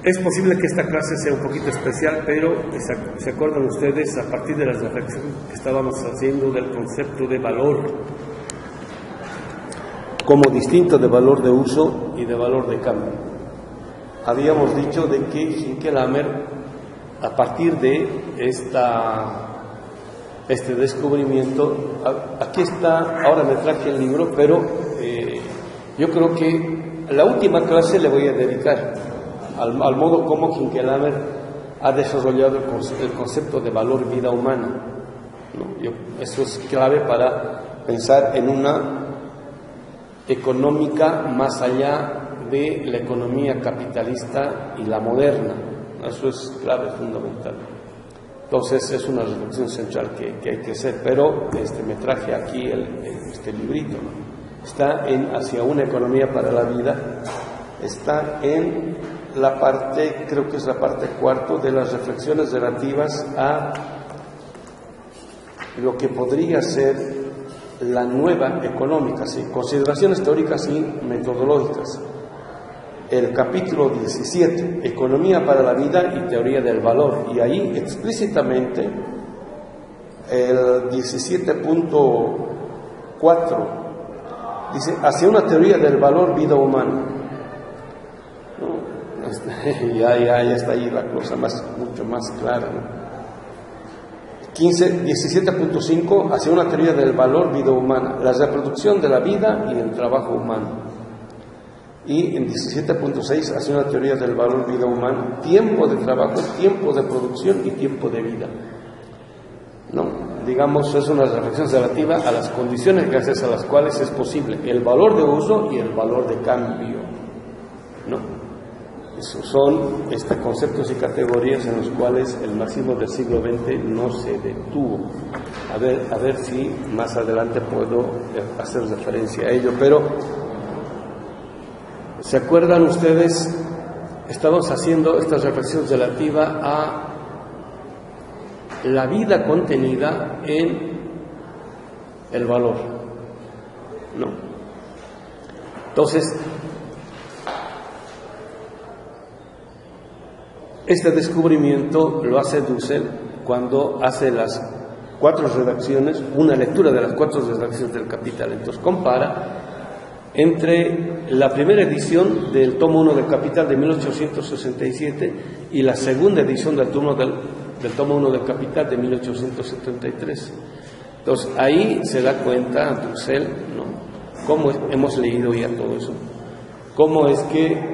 Es posible que esta clase sea un poquito especial, pero se acuerdan ustedes a partir de la reflexión que estábamos haciendo del concepto de valor como distinto de valor de uso y de valor de cambio. Habíamos dicho de que Hinckelhammer, a partir de este descubrimiento, aquí está, ahora me traje el libro, pero yo creo que la última clase le voy a dedicar al modo como Hinckelhammer ha desarrollado el concepto de valor vida humana, ¿no? Eso es clave para pensar en una económica más allá de la economía capitalista y la moderna. Eso es clave, fundamental. Entonces es una reflexión central que hay que hacer, pero me traje aquí este librito, ¿no? Está en Hacia una economía para la vida, está en la parte, creo que es la parte cuarto de las reflexiones relativas a lo que podría ser la nueva económica, ¿sí? Consideraciones teóricas y metodológicas. El capítulo 17, Economía para la vida y teoría del valor, y ahí explícitamente el 17.4 dice, hacia una teoría del valor vida humana. Ya está ahí la cosa mucho más clara, ¿no? 17.5 hacia una teoría del valor vida humana, la reproducción de la vida y el trabajo humano. Y en 17.6 hacia una teoría del valor vida humana, tiempo de trabajo, tiempo de producción y tiempo de vida. ¿No? Digamos, es una reflexión relativa a las condiciones gracias a las cuales es posible el valor de uso y el valor de cambio, ¿no? Esos son conceptos y categorías en los cuales el marxismo del siglo XX no se detuvo. A ver si más adelante puedo hacer referencia a ello. Pero, ¿se acuerdan ustedes? Estamos haciendo esta reflexión relativa a la vida contenida en el valor, ¿no? Entonces, este descubrimiento lo hace Dussel cuando hace las 4 redacciones, una lectura de las 4 redacciones del Capital. Entonces compara entre la primera edición del tomo 1 del Capital de 1867 y la segunda edición del tomo 1 del Capital de 1873. Entonces ahí se da cuenta Dussel, ¿no? Cómo hemos leído ya todo eso, cómo es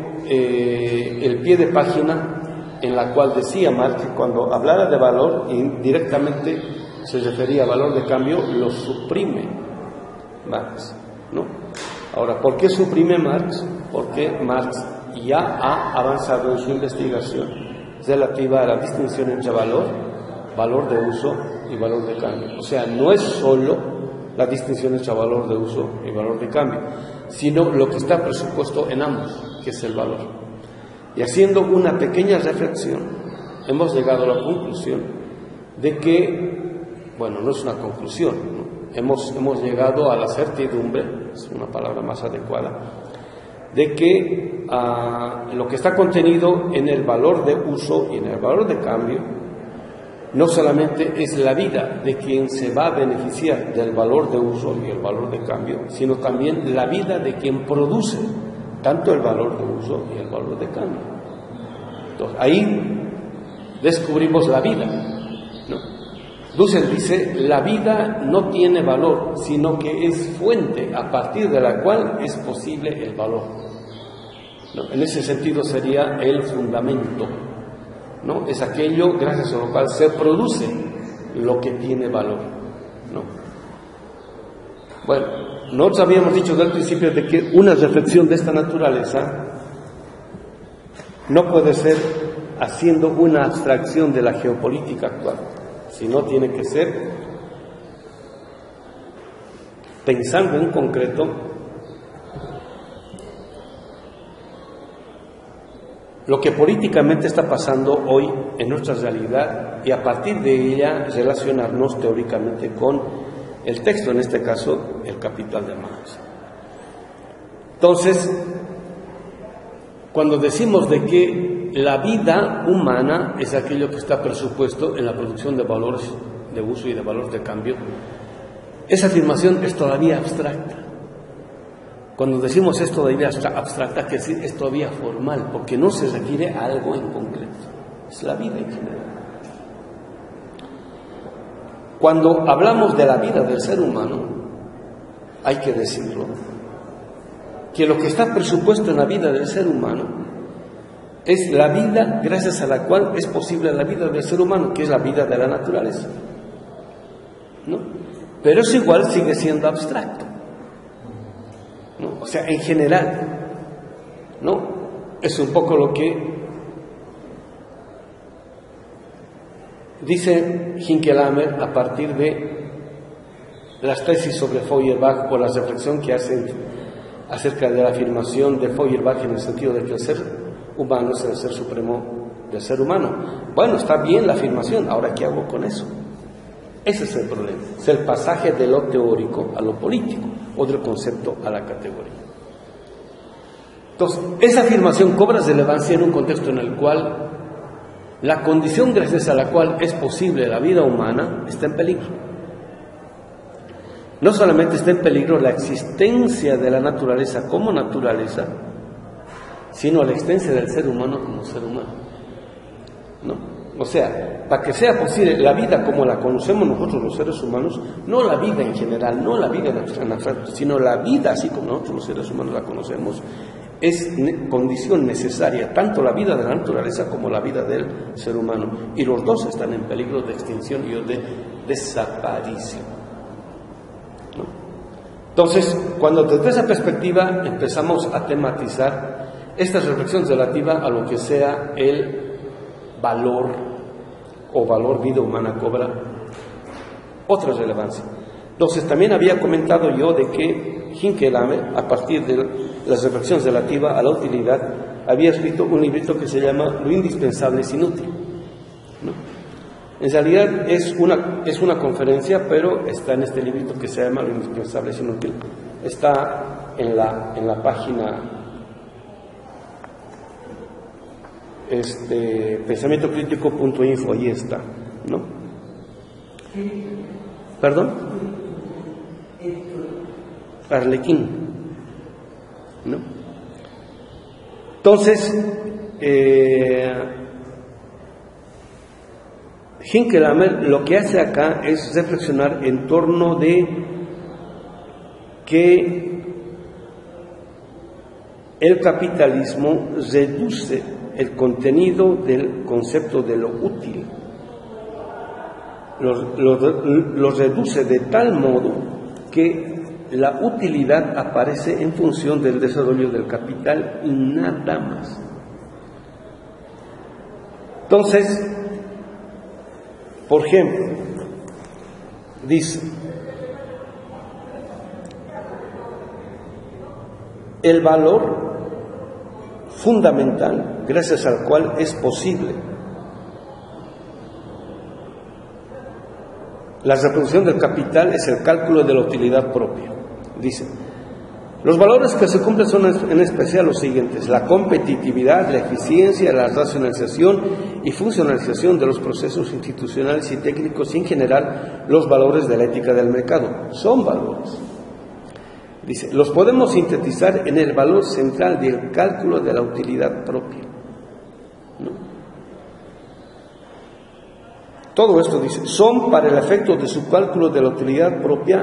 que el pie de página en la cual decía Marx que cuando hablara de valor indirectamente se refería a valor de cambio, lo suprime Marx, ¿no? Ahora, ¿por qué suprime Marx? Porque Marx ya ha avanzado en su investigación relativa a la distinción entre valor de uso y valor de cambio. O sea, no es solo la distinción entre valor de uso y valor de cambio, sino lo que está presupuesto en ambos, que es el valor. Y haciendo una pequeña reflexión, hemos llegado a la conclusión de que, bueno, no es una conclusión, ¿no? Hemos llegado a la certidumbre, es una palabra más adecuada, de que lo que está contenido en el valor de uso y en el valor de cambio, no solamente es la vida de quien se va a beneficiar del valor de uso y el valor de cambio, sino también la vida de quien produce tanto el valor de uso y el valor de cambio. Entonces, ahí descubrimos la vida, ¿no? Dussel dice, la vida no tiene valor, sino que es fuente a partir de la cual es posible el valor, ¿no? En ese sentido sería el fundamento, ¿no? Es aquello gracias a lo cual se produce lo que tiene valor, ¿no? Bueno, nosotros habíamos dicho desde el principio de que una reflexión de esta naturaleza no puede ser haciendo una abstracción de la geopolítica actual, sino tiene que ser pensando en concreto lo que políticamente está pasando hoy en nuestra realidad y a partir de ella relacionarnos teóricamente con el texto, en este caso, el Capital de Marx. Entonces, cuando decimos de que la vida humana es aquello que está presupuesto en la producción de valores de uso y de valores de cambio, esa afirmación es todavía abstracta. Cuando decimos es todavía abstracta, que decir es todavía formal, porque no se requiere algo en concreto, es la vida en general. Cuando hablamos de la vida del ser humano, hay que decirlo, que lo que está presupuesto en la vida del ser humano es la vida gracias a la cual es posible la vida del ser humano, que es la vida de la naturaleza, ¿no? Pero eso igual sigue siendo abstracto, ¿no? O sea, en general, ¿no? Es un poco lo que dice Hinckelhammer a partir de las tesis sobre Feuerbach, por la reflexión que hacen acerca de la afirmación de Feuerbach en el sentido de que el ser humano es el ser supremo del ser humano. Bueno, está bien la afirmación, ahora ¿qué hago con eso? Ese es el problema, es el pasaje de lo teórico a lo político, o del concepto a la categoría. Entonces, esa afirmación cobra relevancia en un contexto en el cual la condición gracias a la cual es posible la vida humana está en peligro. No solamente está en peligro la existencia de la naturaleza como naturaleza, sino la existencia del ser humano como ser humano, ¿no? O sea, para que sea posible la vida como la conocemos nosotros los seres humanos, no la vida en general, no la vida en abstracto, sino la vida así como nosotros los seres humanos la conocemos, es condición necesaria, tanto la vida de la naturaleza como la vida del ser humano. Y los dos están en peligro de extinción y de desaparición, ¿no? Entonces, cuando desde esa perspectiva empezamos a tematizar esta reflexión relativa a lo que sea el valor o valor vida humana, cobra otra relevancia. Entonces, también había comentado yo de que Hinckelhammer, a partir de las reflexiones relativas a la utilidad, había escrito un librito que se llama Lo indispensable es inútil, ¿no? En realidad es una conferencia, pero está en este librito que se llama Lo indispensable es inútil. Está en la página pensamientocrítico.info, ahí está, ¿no? ¿Perdón? Arlequín, ¿no? Entonces, Hinckelhammer lo que hace acá es reflexionar en torno de que el capitalismo reduce el contenido del concepto de lo útil, lo reduce de tal modo que la utilidad aparece en función del desarrollo del capital y nada más. Entonces, por ejemplo, dice, el valor fundamental gracias al cual es posible la reproducción del capital es el cálculo de la utilidad propia. Dice, los valores que se cumplen son en especial los siguientes: la competitividad, la eficiencia, la racionalización y funcionalización de los procesos institucionales y técnicos y en general los valores de la ética del mercado. Son valores. Dice, los podemos sintetizar en el valor central del cálculo de la utilidad propia, ¿no? Todo esto, dice, son para el efecto de su cálculo de la utilidad propia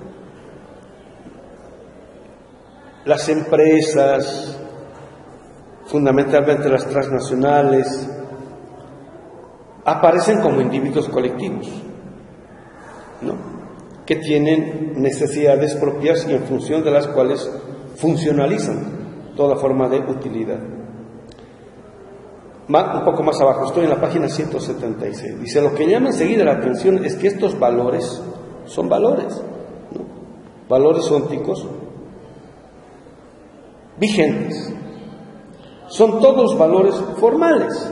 las empresas, fundamentalmente las transnacionales, aparecen como individuos colectivos, ¿no?, que tienen necesidades propias y en función de las cuales funcionalizan toda forma de utilidad. Un poco más abajo, estoy en la página 176. Dice, lo que llama enseguida la atención es que estos valores son valores, ¿no?, valores ónticos vigentes. Son todos valores formales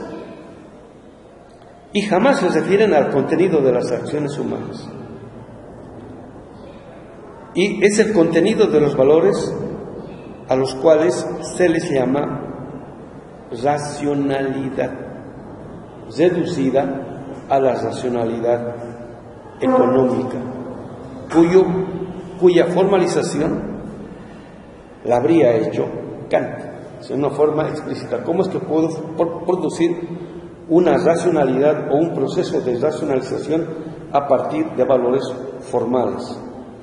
y jamás se refieren al contenido de las acciones humanas. Y es el contenido de los valores a los cuales se les llama racionalidad reducida a la racionalidad económica, cuya formalización la habría hecho Kant, de una forma explícita. ¿Cómo es que puedo producir una racionalidad o un proceso de racionalización a partir de valores formales?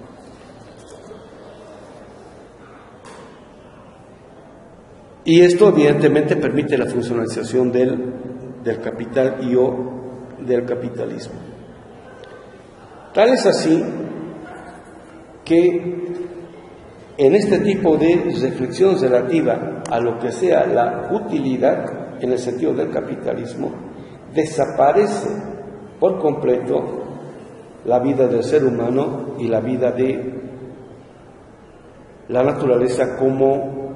Y esto evidentemente permite la funcionalización del capital y o del capitalismo. Tal es así que en este tipo de reflexión relativa a lo que sea la utilidad en el sentido del capitalismo, desaparece por completo la vida del ser humano y la vida de la naturaleza como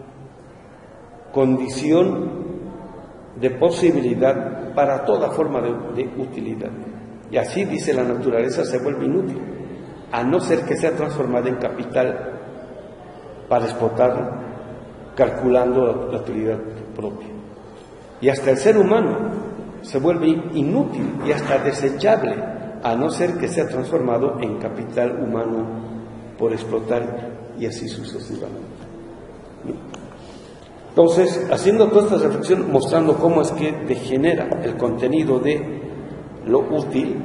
condición de posibilidad para toda forma de utilidad. Y así, dice, la naturaleza se vuelve inútil, a no ser que sea transformada en capital para explotarlo, calculando la utilidad propia. Y hasta el ser humano se vuelve inútil y hasta desechable, a no ser que sea transformado en capital humano por explotar, y así sucesivamente. Entonces, haciendo toda esta reflexión, mostrando cómo es que degenera el contenido de lo útil,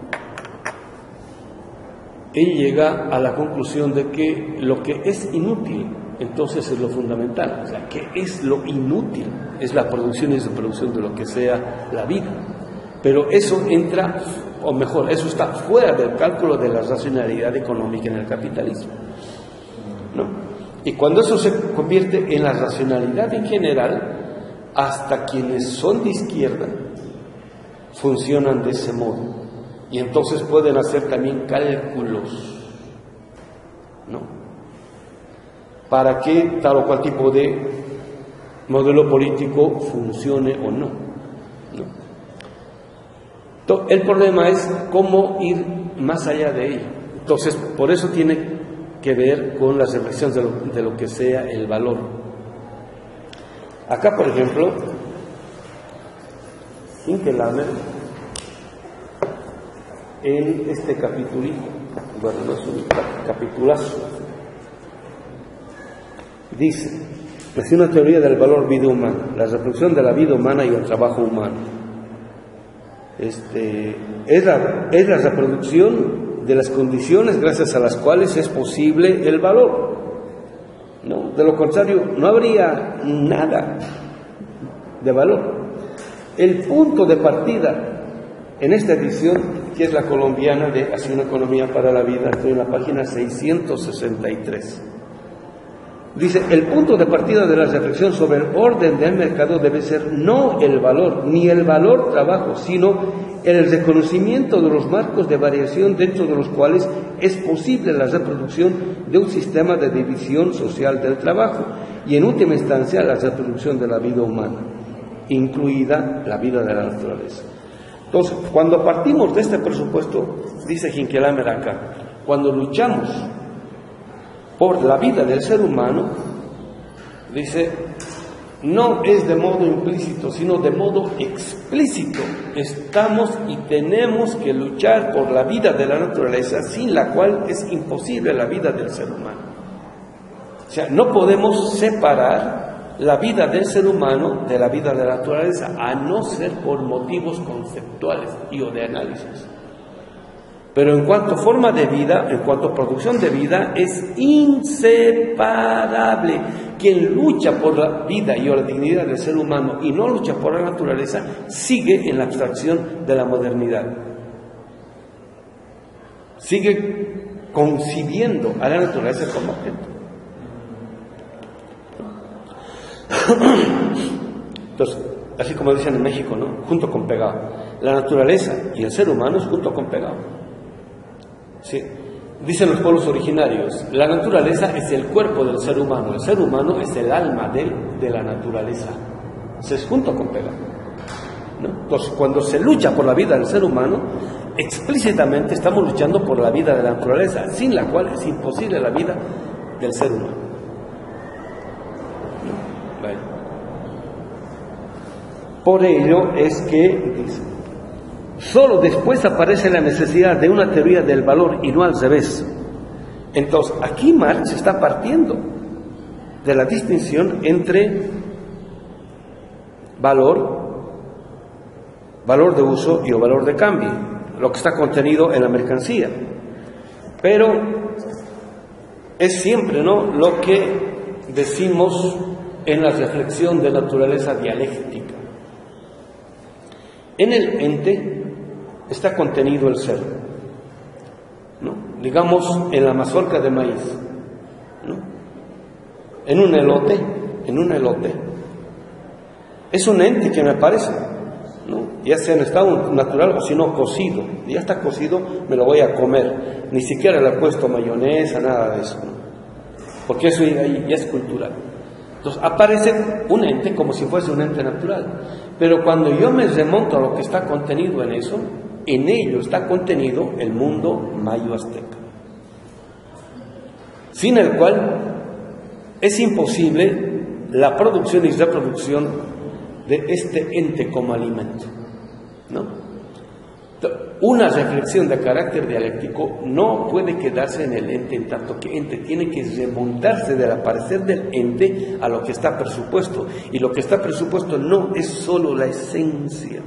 él llega a la conclusión de que lo que es inútil, entonces es lo fundamental. O sea, ¿qué es lo inútil? Es la producción y reproducción de lo que sea la vida. Pero eso entra, o mejor, eso está fuera del cálculo de la racionalidad económica en el capitalismo, ¿no? Y cuando eso se convierte en la racionalidad en general, hasta quienes son de izquierda funcionan de ese modo. Y entonces pueden hacer también cálculos, ¿no?, para que tal o cual tipo de modelo político funcione o no, ¿no? El problema es cómo ir más allá de ello. Entonces, por eso tiene que ver con las reflexiones de lo que sea el valor. Acá, por ejemplo, Hinkelhammer, en este capítulo, bueno, no es un capitulazo, dice: es una teoría del valor vida humana, la reproducción de la vida humana y el trabajo humano. Es la reproducción de las condiciones gracias a las cuales es posible el valor, ¿no? De lo contrario, no habría nada de valor. El punto de partida en esta edición, que es la colombiana de Así una economía para la vida, estoy en la página 663. Dice: el punto de partida de la reflexión sobre el orden del mercado debe ser no el valor, ni el valor trabajo, sino el reconocimiento de los marcos de variación dentro de los cuales es posible la reproducción de un sistema de división social del trabajo y en última instancia la reproducción de la vida humana, incluida la vida de la naturaleza. Entonces, cuando partimos de este presupuesto, dice Hinkelhammer acá, cuando luchamos por la vida del ser humano, dice, no es de modo implícito, sino de modo explícito. Estamos y tenemos que luchar por la vida de la naturaleza, sin la cual es imposible la vida del ser humano. O sea, no podemos separar la vida del ser humano de la vida de la naturaleza, a no ser por motivos conceptuales y o de análisis. Pero en cuanto a forma de vida, en cuanto a producción de vida, es inseparable. Quien lucha por la vida y la dignidad del ser humano y no lucha por la naturaleza, sigue en la abstracción de la modernidad. Sigue concibiendo a la naturaleza como objeto. Entonces, así como dicen en México, ¿no?, junto con pegado. La naturaleza y el ser humano es junto con pegado. Sí. Dicen los pueblos originarios, la naturaleza es el cuerpo del ser humano, el ser humano es el alma de la naturaleza. Se es junto con pegado, ¿no? Entonces, cuando se lucha por la vida del ser humano, explícitamente estamos luchando por la vida de la naturaleza, sin la cual es imposible la vida del ser humano. Bueno. Por ello es que, dice, solo después aparece la necesidad de una teoría del valor y no al revés. Entonces, aquí Marx está partiendo de la distinción entre valor de uso y o valor de cambio, lo que está contenido en la mercancía. Pero es siempre, ¿no?, lo que decimos en la reflexión de naturaleza dialéctica. En el ente está contenido el ser, ¿no? Digamos, en la mazorca de maíz, ¿no? En un elote, es un ente que me parece, ¿no?, ya sea en estado natural o si no cocido. Ya está cocido, me lo voy a comer, ni siquiera le he puesto mayonesa, nada de eso, ¿no?, porque eso ya es cultural. Entonces aparece un ente como si fuese un ente natural, pero cuando yo me remonto a lo que está contenido en eso, en ello está contenido el mundo mayo-azteca, sin el cual es imposible la producción y reproducción de este ente como alimento, ¿no? Una reflexión de carácter dialéctico no puede quedarse en el ente, en tanto que ente tiene que remontarse del aparecer del ente a lo que está presupuesto, y lo que está presupuesto no es solo la esencia.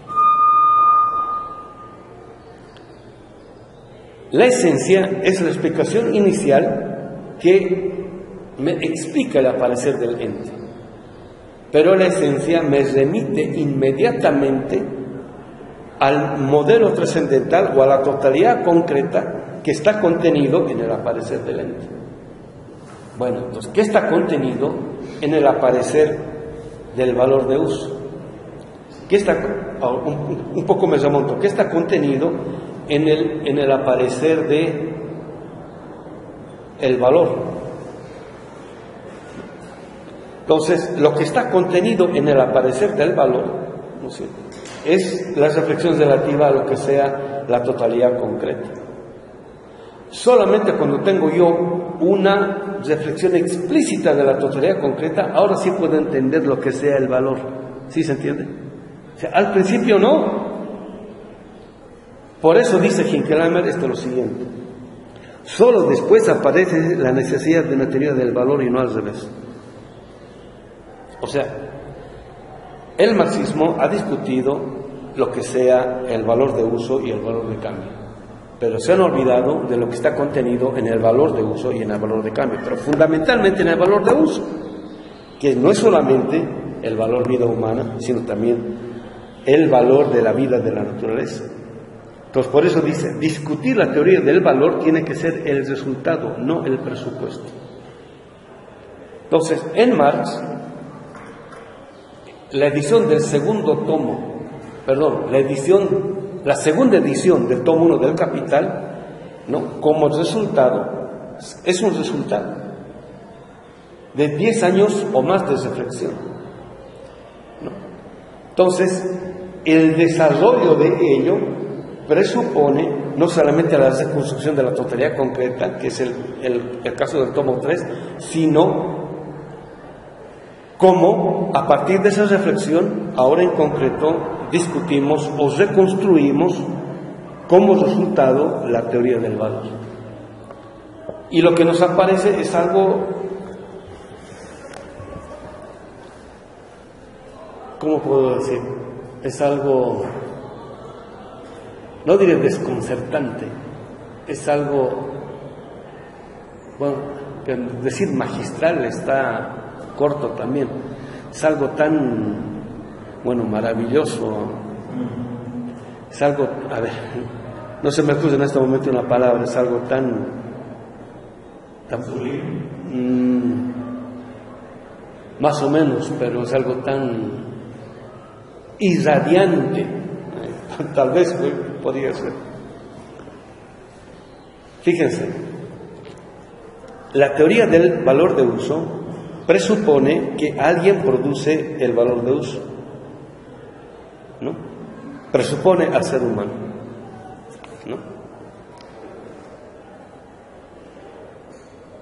La esencia es la explicación inicial que me explica el aparecer del ente, pero la esencia me remite inmediatamente al modelo trascendental o a la totalidad concreta que está contenido en el aparecer del ente. Bueno, entonces, ¿qué está contenido en el aparecer del valor de uso? ¿Qué está, un poco me remonto, qué está contenido en el aparecer de el valor? Entonces, lo que está contenido en el aparecer del valor, ¿no sé?, es la reflexión relativa a lo que sea la totalidad concreta. Solamente cuando tengo yo una reflexión explícita de la totalidad concreta, ahora sí puedo entender lo que sea el valor. ¿Sí se entiende? O sea, al principio no. Por eso dice Hinckelhammer lo siguiente: solo después aparece la necesidad de una teoría del valor y no al revés. O sea, el marxismo ha discutido lo que sea el valor de uso y el valor de cambio, pero se han olvidado de lo que está contenido en el valor de uso y en el valor de cambio, pero fundamentalmente en el valor de uso, que no es solamente el valor vida humana, sino también el valor de la vida de la naturaleza. Entonces, por eso dice, discutir la teoría del valor tiene que ser el resultado, no el presupuesto. Entonces, en Marx, la edición del segundo tomo, la segunda edición del tomo 1 del Capital, ¿no?, como resultado, es un resultado de 10 años o más de reflexión, ¿no? Entonces, el desarrollo de ello presupone no solamente la reconstrucción de la totalidad concreta, que es el caso del tomo 3, sino cómo, a partir de esa reflexión, ahora en concreto, discutimos o reconstruimos como resultado la teoría del valor. Y lo que nos aparece es algo, ¿cómo puedo decir? Es algo, no diré desconcertante, es algo, bueno, decir magistral está corto también, es algo tan, bueno, maravilloso, es algo, a ver, no se me ocurre en este momento una palabra, es algo tan más o menos, pero es algo tan irradiante, tal vez podría ser. Fíjense, la teoría del valor de uso presupone que alguien produce el valor de uso, ¿no? Presupone al ser humano, ¿no?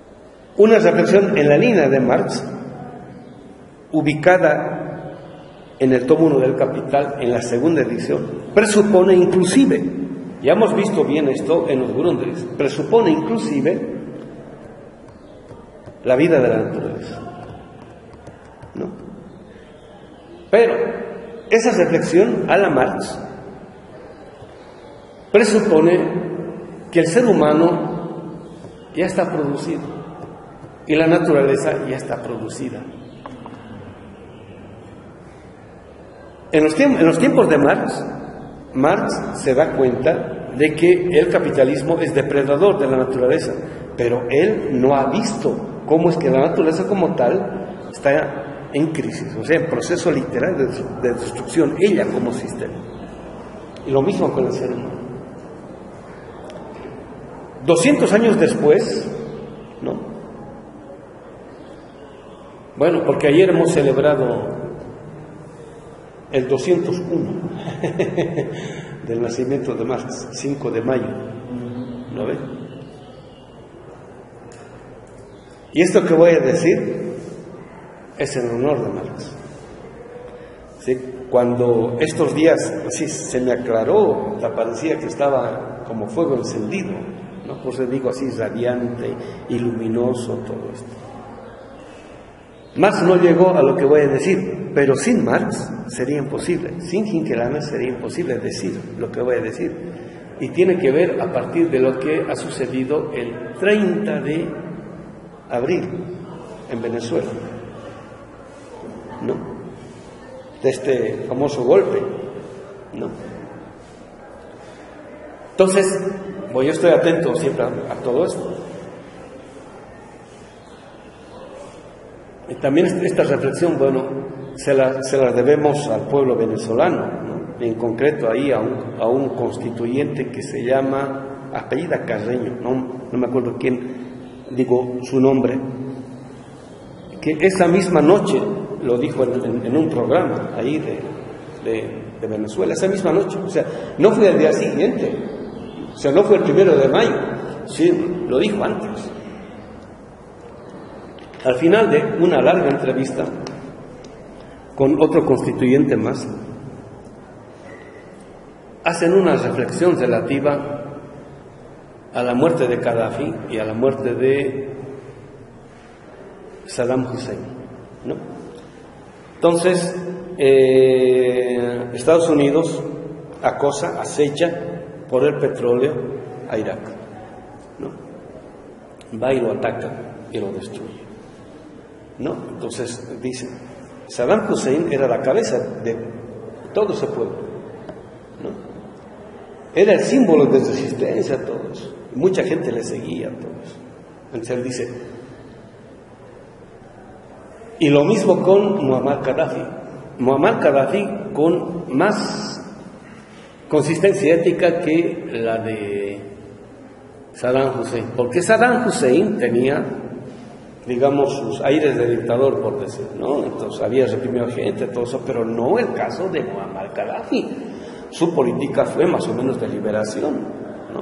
Una reflexión en la línea de Marx, ubicada en el tomo 1 del Capital, en la segunda edición, presupone inclusive, ya hemos visto bien esto en los Grundrisse, presupone inclusive la vida de la naturaleza, ¿no? Pero esa reflexión a la Marx presupone que el ser humano ya está producido y la naturaleza ya está producida. En los tiempos de Marx se da cuenta de que el capitalismo es depredador de la naturaleza, pero él no ha visto cómo es que la naturaleza como tal está en crisis, o sea, en proceso literal de destrucción, ella como sistema. Y lo mismo con el ser humano. 200 años después, ¿no? Bueno, porque ayer hemos celebrado el 201 del nacimiento de Marx, 5 de mayo, ¿no ve? Y esto que voy a decir es en honor de Marx. ¿Sí? Cuando estos días así se me aclaró, parecía que estaba como fuego encendido, ¿no? Por eso digo así, radiante y luminoso todo esto. Marx no llegó a lo que voy a decir, pero sin Marx sería imposible, sin Hinkelhammer sería imposible decir lo que voy a decir. Y tiene que ver a partir de lo que ha sucedido el 30 de abril en Venezuela, ¿no? De este famoso golpe, ¿no? Entonces, yo estoy atento siempre a todo esto. Y también esta reflexión, bueno, se la debemos al pueblo venezolano, ¿no? En concreto ahí a un constituyente que se llama, apellida Carreño, no me acuerdo quién, digo su nombre, que esa misma noche lo dijo en un programa ahí de Venezuela, esa misma noche, o sea, no fue el día siguiente, o sea, no fue el 1 de mayo, sí, lo dijo antes. Al final de una larga entrevista con otro constituyente más, hacen una reflexión relativa a la muerte de Gaddafi y a la muerte de Saddam Hussein, ¿no? Entonces, Estados Unidos acecha por el petróleo a Irak, ¿no? Va y lo ataca y lo destruye, ¿no? Entonces dicen, Saddam Hussein era la cabeza de todo ese pueblo, ¿no? Era el símbolo de resistencia a todos, mucha gente le seguía a todos. Entonces él dice, y lo mismo con Muammar Gaddafi con más consistencia ética que la de Saddam Hussein, porque Saddam Hussein tenía, digamos, sus aires de dictador, por decir, ¿no? Entonces había reprimido gente, todo eso, pero no el caso de Muammar Gaddafi. Su política fue más o menos de liberación, ¿no?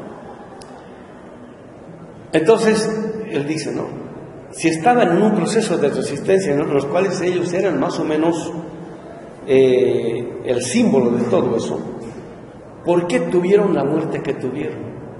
Entonces, él dice, ¿no? Si estaban en un proceso de resistencia, ¿no?, en los cuales ellos eran más o menos el símbolo de todo eso, ¿por qué tuvieron la muerte que tuvieron?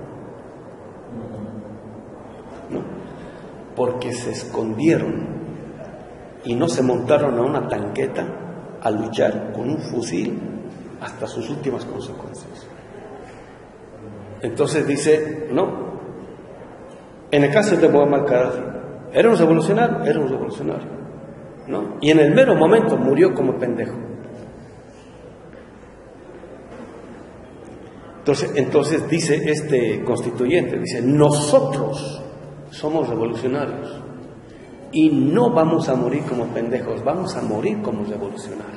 ¿No? Porque se escondieron y no se montaron a una tanqueta a luchar con un fusil hasta sus últimas consecuencias. Entonces dice, no, en el caso de Muammar Gaddafi, era un revolucionario, ¿no? Y en el mero momento murió como pendejo. Entonces dice este constituyente, dice, nosotros somos revolucionarios y no vamos a morir como pendejos, vamos a morir como revolucionarios,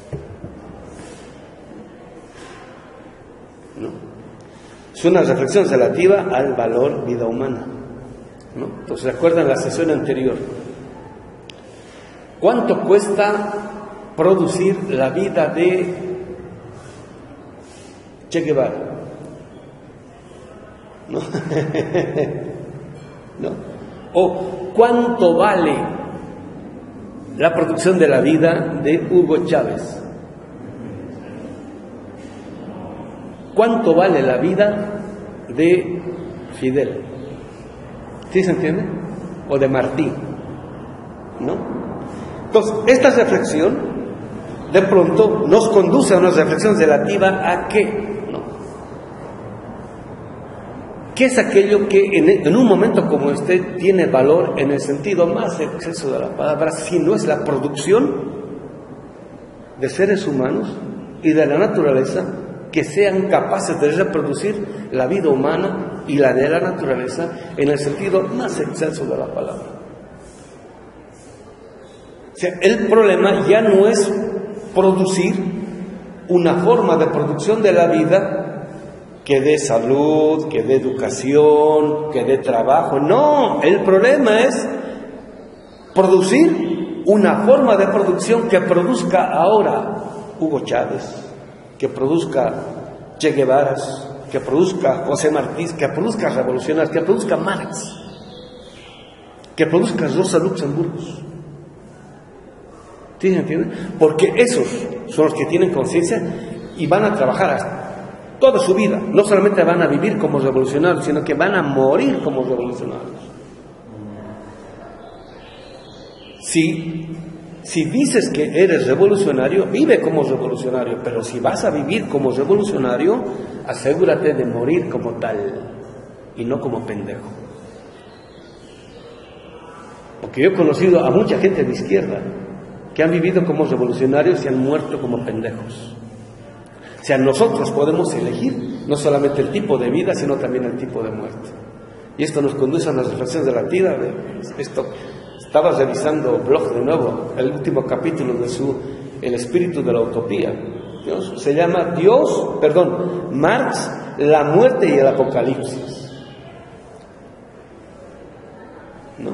¿no? Es una reflexión relativa al valor vida humana, ¿no? Entonces, ¿recuerdan la sesión anterior? ¿Cuánto cuesta producir la vida de Che Guevara? ¿No? ¿No? ¿O cuánto vale la producción de la vida de Hugo Chávez? ¿cuánto vale la vida de Fidel? ¿Sí se entiende? O de Martín, ¿no? Entonces, esta reflexión de pronto nos conduce a una reflexión relativa a qué, ¿no? ¿Qué es aquello que en un momento como este tiene valor en el sentido más exceso de la palabra, si no es la producción de seres humanos y de la naturaleza que sean capaces de reproducir la vida humana y la de la naturaleza en el sentido más excelso de la palabra? O sea, el problema ya no es producir una forma de producción de la vida que dé salud, que dé educación, que dé trabajo. No, el problema es producir una forma de producción que produzca ahora Hugo Chávez, que produzca Che Guevara, que produzca José Martí, que produzca revolucionarios, que produzca Marx, que produzca Rosa Luxemburgo. ¿Sí se entiende? Porque esos son los que tienen conciencia y van a trabajar hasta toda su vida. No solamente van a vivir como revolucionarios, sino que van a morir como revolucionarios. Si dices que eres revolucionario, vive como revolucionario, pero si vas a vivir como revolucionario, asegúrate de morir como tal y no como pendejo. Porque yo he conocido a mucha gente de izquierda que han vivido como revolucionarios y han muerto como pendejos. O sea, nosotros podemos elegir no solamente el tipo de vida, sino también el tipo de muerte. Y esto nos conduce a las reflexiones de la vida. Estaba revisando blog de nuevo, el último capítulo de El espíritu de la utopía. Se llama Marx, la muerte y el apocalipsis. ¿No?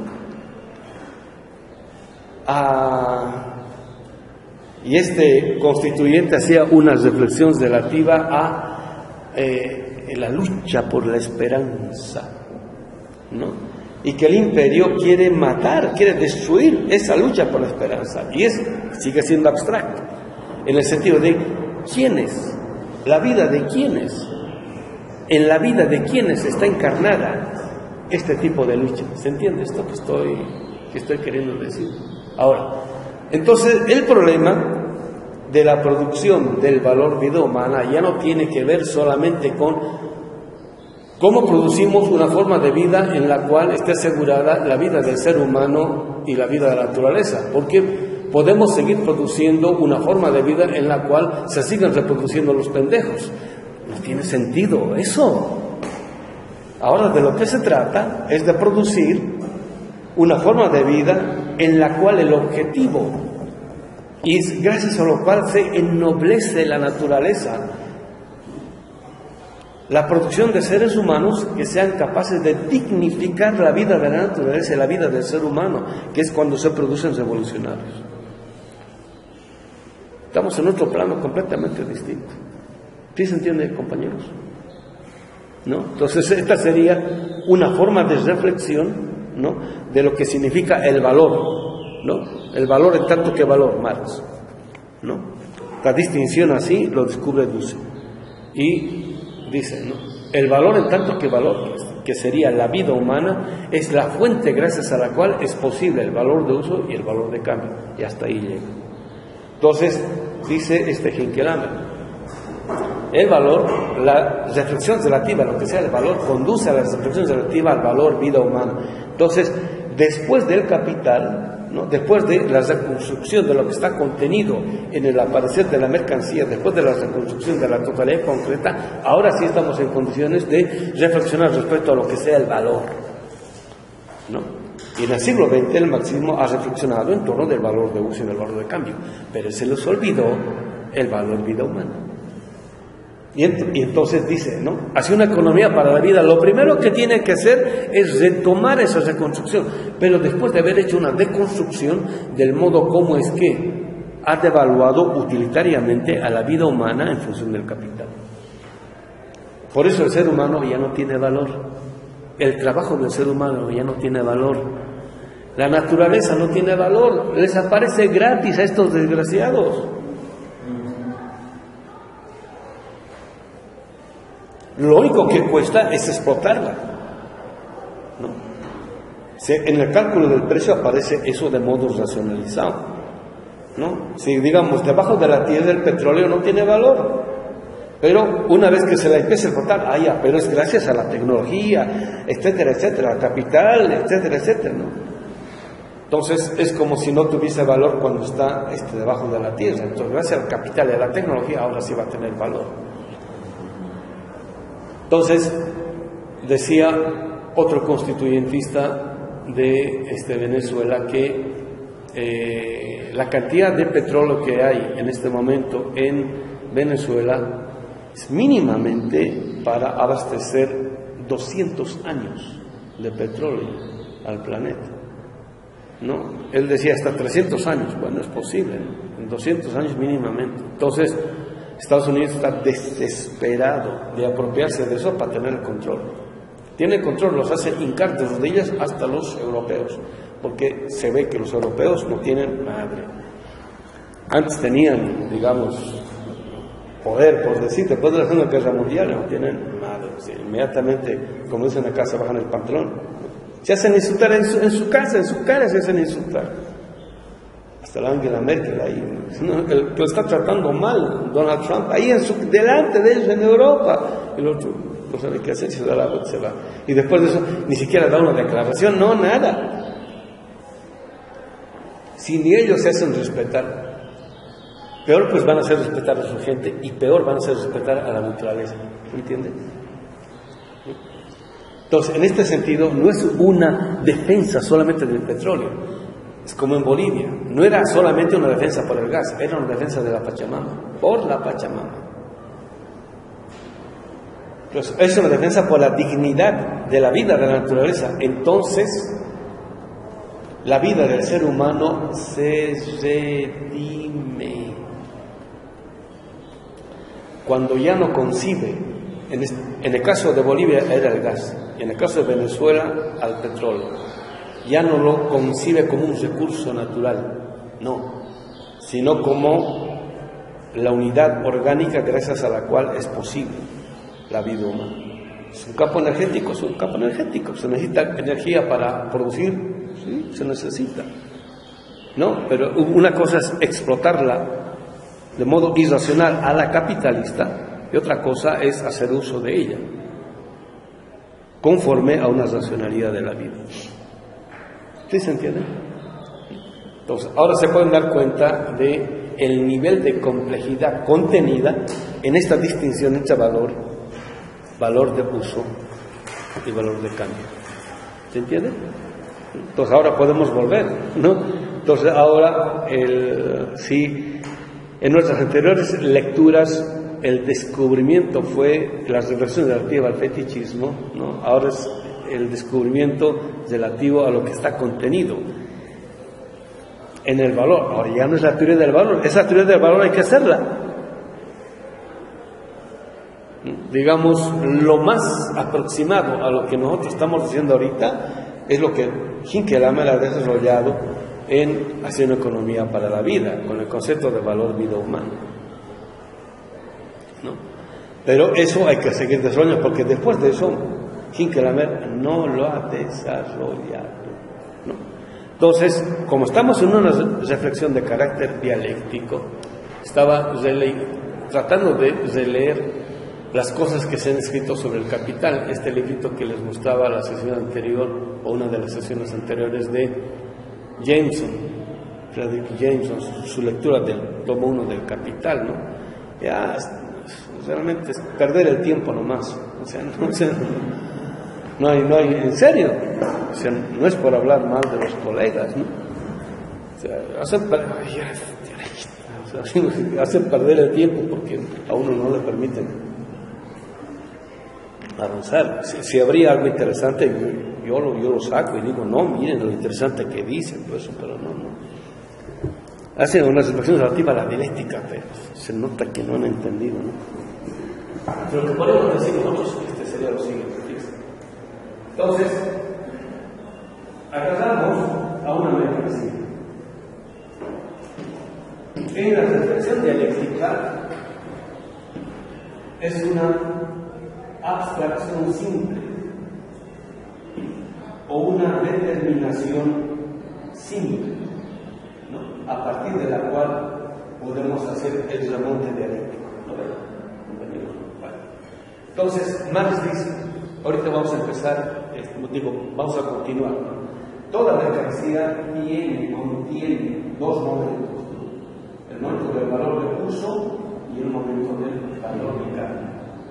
Y este constituyente hacía una reflexión relativa a la lucha por la esperanza, ¿no? Y que el imperio quiere matar, quiere destruir esa lucha por la esperanza. Y sigue siendo abstracto, en el sentido de ¿quiénes? La vida de quiénes. En la vida de quiénes está encarnada este tipo de lucha. ¿Se entiende esto que estoy queriendo decir? Ahora, entonces el problema de la producción del valor vida humana ya no tiene que ver solamente con cómo producimos una forma de vida en la cual esté asegurada la vida del ser humano y la vida de la naturaleza, porque podemos seguir produciendo una forma de vida en la cual se sigan reproduciendo los pendejos. No tiene sentido eso. Ahora, de lo que se trata es de producir una forma de vida en la cual el objetivo, y es gracias a lo cual se ennoblece la naturaleza, la producción de seres humanos que sean capaces de dignificar la vida de la naturaleza y la vida del ser humano, que es cuando se producen revolucionarios. Estamos en otro plano completamente distinto. ¿Sí se entiende, compañeros? ¿No? Entonces esta sería una forma de reflexión, ¿no?, de lo que significa el valor, ¿no? El valor en tanto que valor, Marx, ¿no? La distinción así lo descubre Dussel y dice, ¿no?, el valor en tanto que valor, que sería la vida humana, es la fuente gracias a la cual es posible el valor de uso y el valor de cambio, y hasta ahí llega. Entonces dice Hinkelhammer, el valor, la reflexión relativa a lo que sea el valor, conduce a la reflexión relativa al valor vida humana. Entonces, después del capital, ¿no?, después de la reconstrucción de lo que está contenido en el aparecer de la mercancía, después de la reconstrucción de la totalidad concreta, ahora sí estamos en condiciones de reflexionar respecto a lo que sea el valor, ¿no? Y en el siglo XX el marxismo ha reflexionado en torno del valor de uso y del valor de cambio, pero se les olvidó el valor vida humana. Y entonces dice, ¿no?, hacia una economía para la vida, lo primero que tiene que hacer es retomar esa reconstrucción, pero después de haber hecho una deconstrucción del modo como es que ha devaluado utilitariamente a la vida humana en función del capital. Por eso el ser humano ya no tiene valor, el trabajo del ser humano ya no tiene valor, la naturaleza no tiene valor, les aparece gratis a estos desgraciados. Lo único que cuesta es explotarla, ¿no? En el cálculo del precio aparece eso de modo racionalizado, ¿no? Si digamos, debajo de la tierra el petróleo no tiene valor, pero una vez que se la empieza a explotar, pero es gracias a la tecnología, etcétera, etcétera, al capital, etcétera, etcétera, ¿no? Entonces es como si no tuviese valor cuando está debajo de la tierra. Entonces gracias al capital y a la tecnología ahora sí va a tener valor. Entonces decía otro constituyentista de Venezuela que la cantidad de petróleo que hay en este momento en Venezuela es mínimamente para abastecer 200 años de petróleo al planeta, ¿no? Él decía hasta 300 años, bueno, es posible, ¿no? En 200 años mínimamente. Entonces Estados Unidos está desesperado de apropiarse de eso para tener el control. Tiene control, los hace hincar de rodillas hasta los europeos, porque se ve que los europeos no tienen madre. Antes tenían, digamos, poder, por decir, después de la Segunda Guerra Mundial no tienen madre. O sea, inmediatamente, como dicen acá, se bajan el pantalón. Se hacen insultar en su casa, en su cara se hacen insultar. Hasta la Angela Merkel ahí, el que lo está tratando mal, Donald Trump, ahí delante de ellos en Europa. El otro no sabe qué hacer, se da la vuelta, se va. Y después de eso, ni siquiera da una declaración, no, nada. Si ni ellos se hacen respetar, peor pues van a hacer respetar a su gente y peor van a hacer respetar a la naturaleza. ¿Entienden? Entonces, en este sentido, no es una defensa solamente del petróleo. Es como en Bolivia. No era solamente una defensa por el gas, era una defensa de la Pachamama, por la Pachamama. Entonces, es una defensa por la dignidad de la vida de la naturaleza. Entonces, la vida del ser humano se redime. Cuando ya no concibe, en el caso de Bolivia era el gas, y en el caso de Venezuela al petróleo, ya no lo concibe como un recurso natural, no, sino como la unidad orgánica gracias a la cual es posible la vida humana. Es un campo energético, se necesita energía para producir, sí, se necesita, ¿no? Pero una cosa es explotarla de modo irracional a la capitalista y otra cosa es hacer uso de ella conforme a una racionalidad de la vida. ¿Sí se entiende? Entonces, ahora se pueden dar cuenta de el nivel de complejidad contenida en esta distinción entre valor de uso y valor de cambio. ¿Se entiende? Entonces ahora podemos volver, ¿no? Entonces ahora, sí, en nuestras anteriores lecturas el descubrimiento fue la reversión relativa al fetichismo, ¿no? Ahora es el descubrimiento relativo a lo que está contenido en el valor. Ahora ya no es la teoría del valor, esa teoría del valor hay que hacerla. Digamos, lo más aproximado a lo que nosotros estamos diciendo ahorita es lo que Hinckelhammer ha desarrollado en Hacer una economía para la vida, con el concepto de valor vida humana, ¿no? Pero eso hay que seguir desarrollando, porque después de eso Hinckelhammer no lo ha desarrollado, ¿no? Entonces, como estamos en una reflexión de carácter dialéctico, estaba tratando de releer las cosas que se han escrito sobre el capital. Este librito que les mostraba la sesión anterior, o una de las sesiones anteriores, de Frederick Jameson, su lectura del tomo 1 del Capital, ¿no? Ya realmente es perder el tiempo nomás. O sea, no hay, en serio, o sea, no es por hablar mal de los colegas, ¿no? O sea, hacen perder el tiempo porque a uno no le permiten avanzar. Si habría algo interesante, yo lo saco y digo, no, miren lo interesante que dicen, pues, pero no. Hacen unas reflexiones relativas a la dialéctica, pero se nota que no han entendido, ¿no? Pero lo que podemos decir nosotros sería lo siguiente. Entonces, agarramos a una mercancía. En la reflexión dialéctica es una abstracción simple o una determinación simple, ¿no? A partir de la cual podemos hacer el remonte dialéctico, ¿no? Bueno. Entonces, Marx dice, ahorita vamos a empezar, vamos a continuar, ¿no? Toda mercancía contiene dos momentos, ¿no? El momento del valor de uso y el momento del valor de cambio.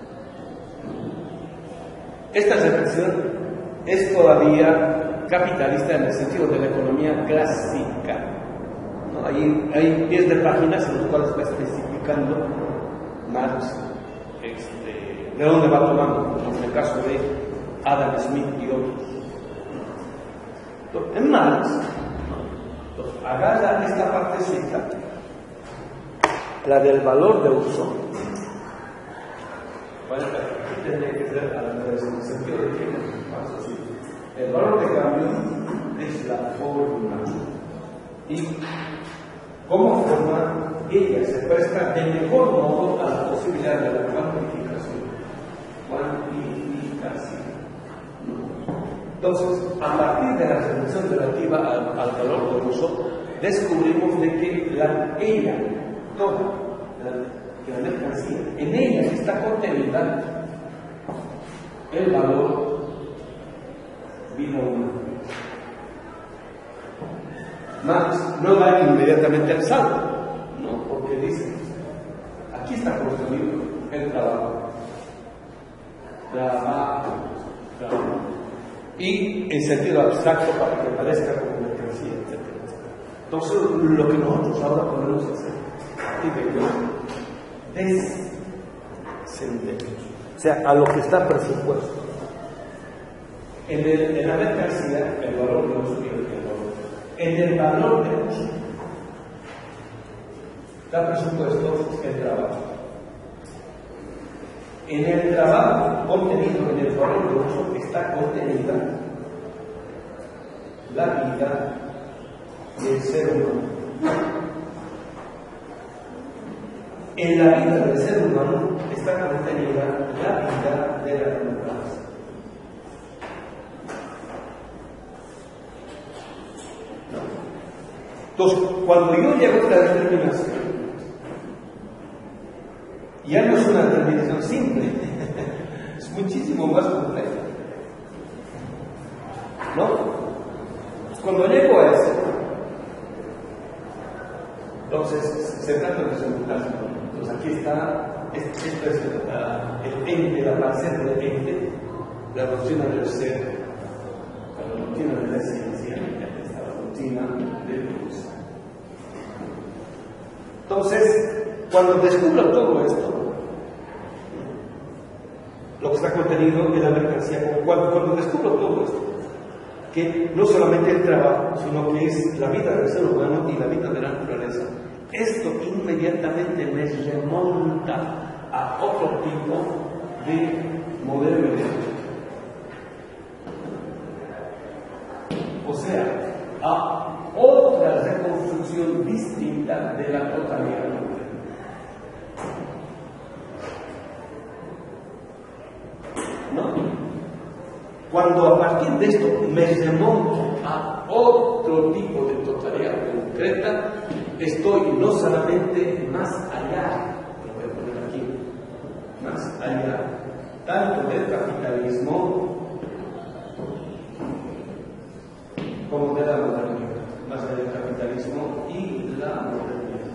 Esta reflexión es todavía capitalista en el sentido de la economía clásica, ¿no? Hay 10 de páginas en las cuales va especificando Marx de dónde va tomando, en el caso de Adam Smith y otros. En Marx, agarra esta partecita, la del valor de uso. Bueno, aquí tendría que ser en el sentido de que vamos a decir, el valor de cambio es la forma, y como forma ella se presta de mejor modo a la posibilidad de la cuantificación. Entonces, a partir de la reflexión relativa al valor de uso, descubrimos de que toda la mercancía, en ella está contenida el valor vida humana. Marx no da inmediatamente al salto, ¿no? Porque dice, aquí está construido el trabajo. Y en sentido abstracto para que parezca como mercancía, etc. Entonces, lo que nosotros ahora podemos hacer es descender, o sea, a lo que está presupuesto. En la mercancía, el valor de uso y el valor. En el valor de uso está presupuesto el trabajo. En el trabajo contenido, en el valor de uso, está contenida la vida del ser humano. En la vida del ser humano está contenida la vida de la democracia. Entonces, cuando yo llego a esta determinación, ya no es una determinación simple, es muchísimo más compleja, ¿no? Cuando llego a eso, entonces se trata de resultados. Entonces aquí está, esto es el ente, la parcela del ente, la doctrina del ser, la doctrina de la ciencia, la doctrina del Dios. Entonces, cuando descubro todo esto, lo que está contenido en la mercancía, cuando descubro todo esto, que no solamente el trabajo, sino que es la vida del ser humano y la vida de la naturaleza, esto inmediatamente me remonta a otro tipo de modelo de vida. O sea, a otra reconstrucción distinta de la totalidad. ¿No? Cuando a partir de esto me remonto a otro tipo de totalidad concreta, estoy no solamente más allá, lo voy a poner aquí, más allá, tanto del capitalismo como de la modernidad, más allá del capitalismo y la modernidad.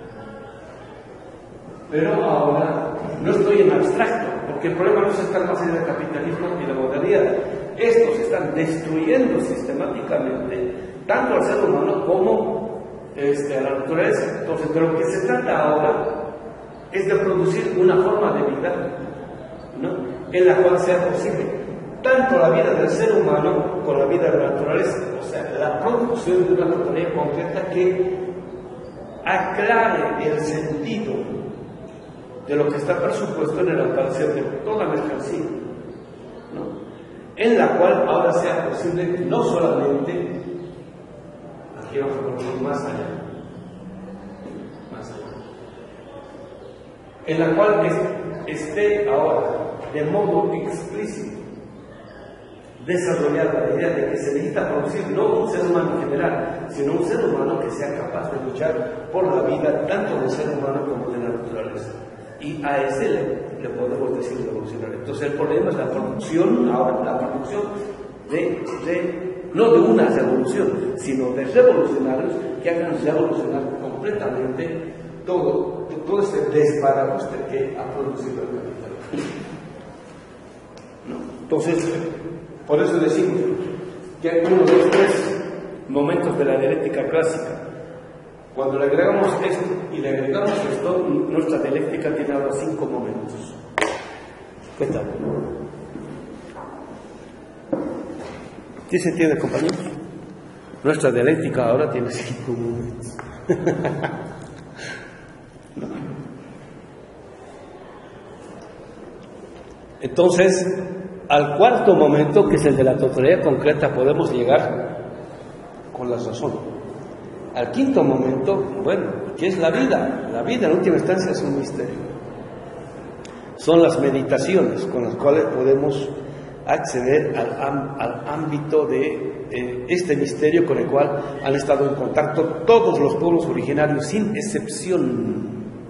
Pero ahora no estoy en abstracto, porque el problema no es estar más allá del capitalismo y la modernidad. Estos están destruyendo sistemáticamente tanto al ser humano como a la naturaleza. Entonces, de lo que se trata ahora es de producir una forma de vida, ¿no?, en la cual sea posible tanto la vida del ser humano como la vida de la naturaleza. O sea, la producción de una totalidad concreta que aclare el sentido de lo que está presupuesto en el alcance de toda mercancía, ¿no?, en la cual ahora sea posible no solamente, aquí vamos a poner más allá, en la cual esté ahora de modo explícito desarrollada la idea de que se necesita producir no un ser humano en general, sino un ser humano que sea capaz de luchar por la vida tanto del ser humano como de la naturaleza. Y a ese le podemos decir revolucionario. Entonces el problema es la producción, ahora la producción no de una revolución, sino de revolucionarios que hagan revolucionar completamente todo este desbarajuste que ha producido el capitalismo. ¿No? Entonces, por eso decimos que hay uno de los tres momentos de la dialéctica clásica. Cuando le agregamos esto y le agregamos esto, nuestra dialéctica tiene ahora 5 momentos. ¿Qué tal? ¿Sí se entiende, compañeros? Nuestra dialéctica ahora tiene 5 momentos. ¿No? Entonces, al cuarto momento, que es el de la totalidad concreta, podemos llegar con la razón. Al quinto momento, bueno, ¿qué es la vida? La vida en última instancia es un misterio. Son las meditaciones con las cuales podemos acceder al ámbito de este misterio con el cual han estado en contacto todos los pueblos originarios, sin excepción.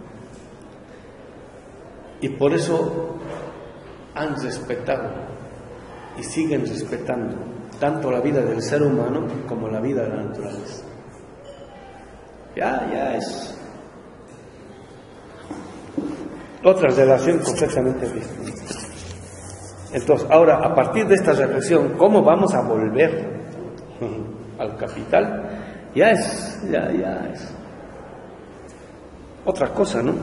Y por eso han respetado y siguen respetando tanto la vida del ser humano como la vida de la naturaleza. Ya es otra relación completamente distinta. Entonces, ahora, a partir de esta reflexión, ¿cómo vamos a volver al capital? Ya es otra cosa, ¿no?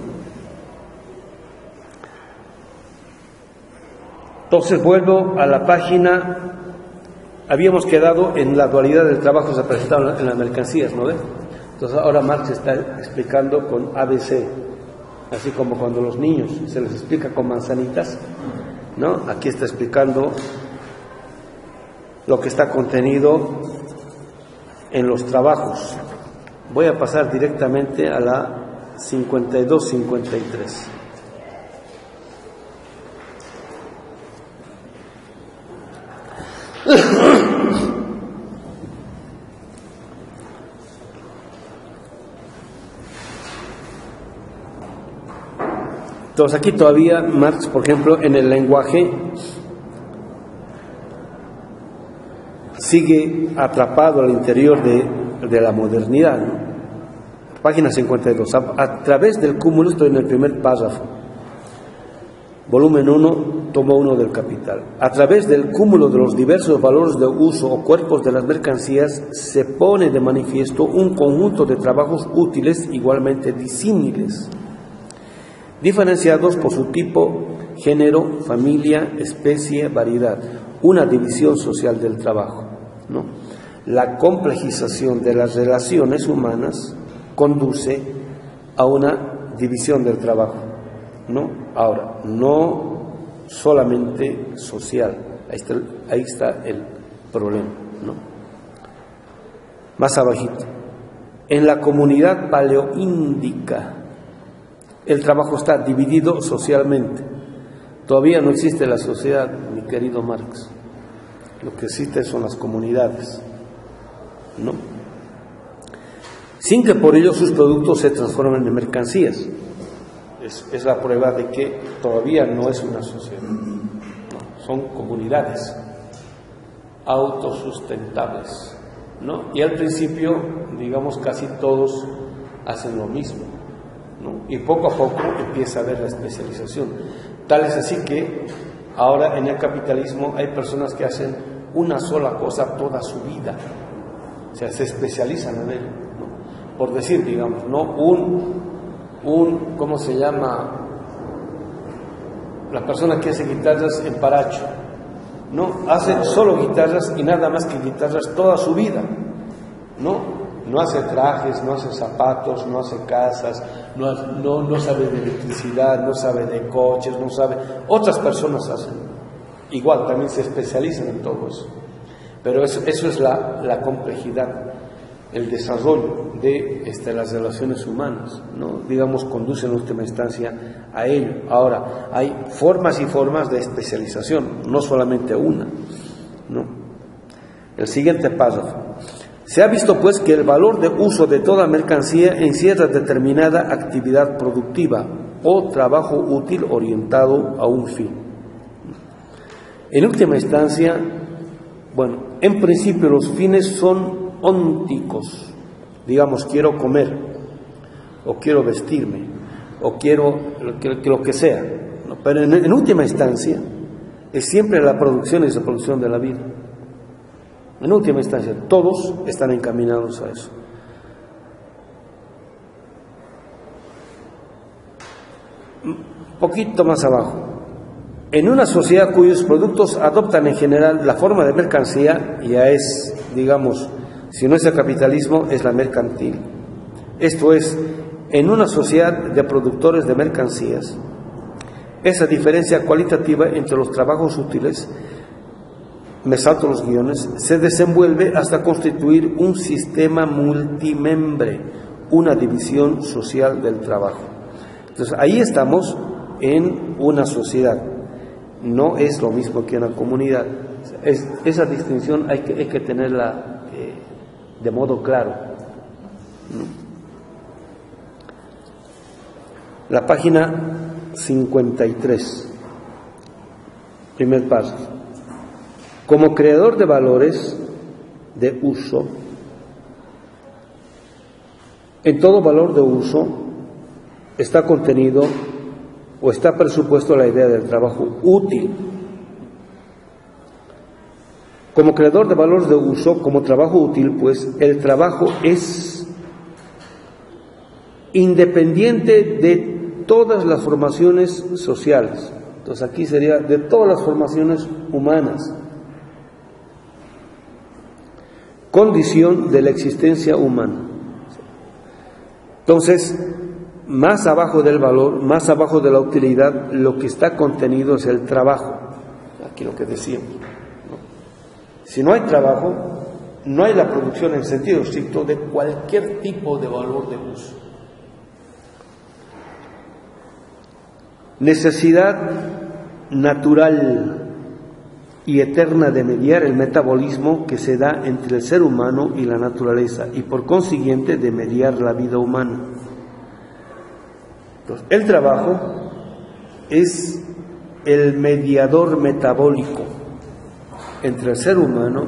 Entonces vuelvo a la página. Habíamos quedado en la dualidad del trabajo representado en las mercancías, ¿no ves? Entonces ahora Marx está explicando con ABC, así como cuando los niños se les explica con manzanitas, ¿no? Aquí está explicando lo que está contenido en los trabajos. Voy a pasar directamente a la 52-53. Entonces aquí todavía Marx, por ejemplo, en el lenguaje sigue atrapado al interior de la modernidad, ¿no? Página 52. A través del cúmulo, estoy en el primer párrafo, volumen 1, tomo 1 del Capital. A través del cúmulo de los diversos valores de uso o cuerpos de las mercancías se pone de manifiesto un conjunto de trabajos útiles igualmente disímiles, diferenciados por su tipo, género, familia, especie, variedad, una división social del trabajo, ¿no? La complejización de las relaciones humanas conduce a una división del trabajo, ¿no? Ahora, no solamente social, ahí está el problema, ¿no? Más abajito, en la comunidad paleoíndica el trabajo está dividido socialmente. Todavía no existe la sociedad, mi querido Marx. Lo que existe son las comunidades, ¿no? Sin que por ello sus productos se transformen en mercancías. Es la prueba de que todavía no es una sociedad, ¿no? Son comunidades autosustentables, ¿no? Y al principio, digamos, casi todos hacen lo mismo, ¿no? Y poco a poco empieza a haber la especialización. Tal es así que ahora en el capitalismo hay personas que hacen una sola cosa toda su vida, o sea, se especializan en ello, ¿no? Por decir, digamos, ¿no? ¿Cómo se llama? La persona que hace guitarras en Paracho, ¿no? Hace solo guitarras y nada más que guitarras toda su vida, ¿no? No hace trajes, no hace zapatos, no hace casas, no sabe de electricidad, no sabe de coches, no sabe. Otras personas hacen. Igual, también se especializan en todo eso. Pero eso es la complejidad. el desarrollo de las relaciones humanas, ¿no? Digamos, conduce en última instancia a ello. Ahora, hay formas y formas de especialización, no solamente una, ¿no? El siguiente párrafo. Se ha visto, pues, que el valor de uso de toda mercancía encierra determinada actividad productiva o trabajo útil orientado a un fin. En última instancia, bueno, en principio los fines son ónticos. Digamos, quiero comer, o quiero vestirme, o quiero lo que sea, ¿no? Pero en última instancia es siempre la producción y reproducción de la vida. En última instancia, todos están encaminados a eso. Un poquito más abajo. En una sociedad cuyos productos adoptan en general la forma de mercancía, ya es, digamos, si no es el capitalismo, es la mercantil. Esto es, en una sociedad de productores de mercancías, esa diferencia cualitativa entre los trabajos útiles, me salto los guiones, se desenvuelve hasta constituir un sistema multimembre, una división social del trabajo. Entonces, ahí estamos en una sociedad. No es lo mismo que una comunidad. Esa distinción hay que tenerla de modo claro. La página 53, primer paso. Como creador de valores de uso, en todo valor de uso está contenido o está presupuesto la idea del trabajo útil. Como creador de valores de uso, como trabajo útil, pues el trabajo es independiente de todas las formaciones sociales. Entonces aquí sería de todas las formaciones humanas. Condición de la existencia humana. Entonces, más abajo del valor, más abajo de la utilidad, lo que está contenido es el trabajo. Aquí lo que decíamos, ¿no? Si no hay trabajo, no hay la producción en sentido estricto de cualquier tipo de valor de uso. Necesidad natural y eterna de mediar el metabolismo que se da entre el ser humano y la naturaleza, y por consiguiente de mediar la vida humana. Entonces, el trabajo es el mediador metabólico entre el ser humano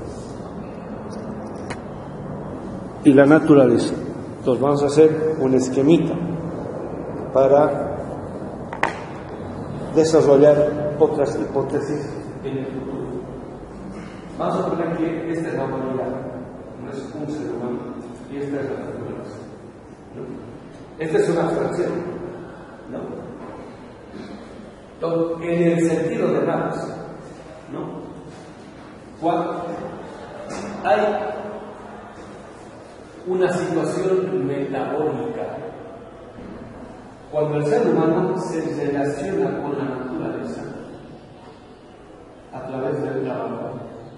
y la naturaleza. Entonces vamos a hacer un esquemita para desarrollar otras hipótesis en el futuro. Vamos a poner que esta es la humanidad, no es un ser humano, y esta es la naturaleza, ¿no? Esta es una abstracción, ¿no? Entonces, en el sentido de Marx, ¿no? Cuando hay una situación metabólica, cuando el ser humano se relaciona con la naturaleza a través del trabajo,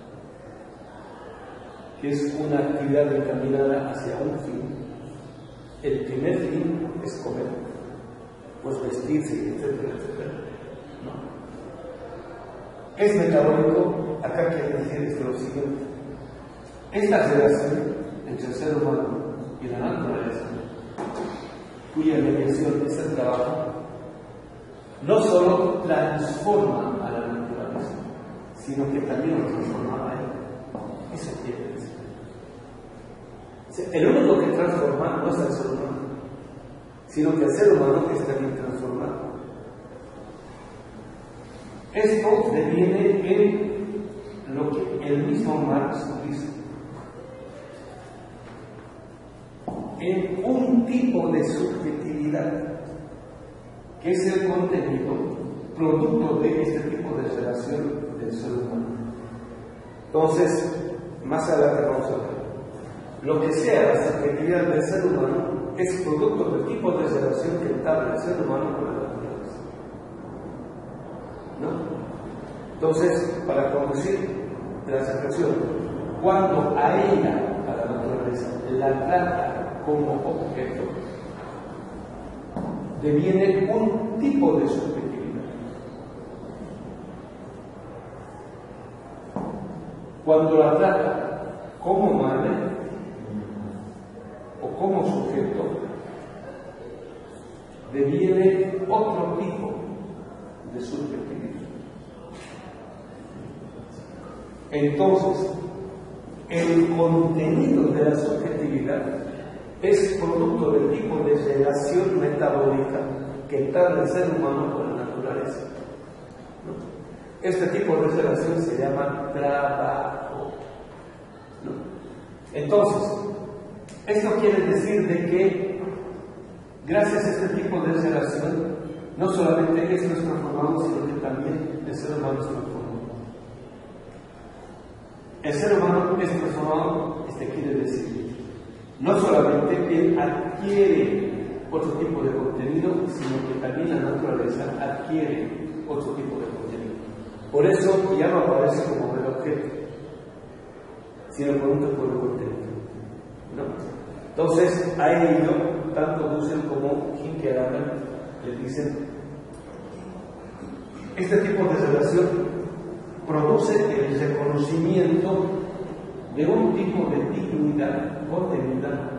que es una actividad encaminada hacia un fin. El primer fin es comer, pues vestirse, etcétera, etcétera, ¿no? Es metabólico. Acá quiere decir esto lo siguiente: esta relación entre el ser humano y la naturaleza, cuya mediación es el trabajo, no solo transforma a la naturaleza, sino que también lo transforma a él. Eso quiere decir. El único que transforma no es el ser humano, sino que el ser humano está bien transformado. Esto deviene en lo que el mismo Marx dice, en un tipo de subjetividad, que es el contenido producto de este tipo de relación del ser humano. Entonces, más adelante vamos a ver. Lo que sea la subjetividad del ser humano es producto del tipo de relación que entabla el ser humano con la naturaleza, ¿no? Entonces, para conducir la expresión, cuando a ella, a la naturaleza, naturaleza la trata como objeto, deviene un tipo de subjetividad. Cuando la trata como madre o como sujeto, deviene otro tipo de subjetividad. Entonces, el contenido de la subjetividad es producto del tipo de relación metabólica que entabla el ser humano con la naturaleza. Este tipo de relación se llama trabajo. Entonces, esto quiere decir de que gracias a este tipo de relación, no solamente es transformado, sino que también el ser humano es transformado. El ser humano es transformado, quiere decir, no solamente él adquiere otro tipo de contenido, sino que también la naturaleza adquiere otro tipo de contenido. Por eso ya no aparece como el objeto, sino como un tipo de contenido, ¿no? Entonces, a ello, tanto Dussel como Hinkelhammer le dicen, este tipo de relación produce el reconocimiento de un tipo de dignidad contenida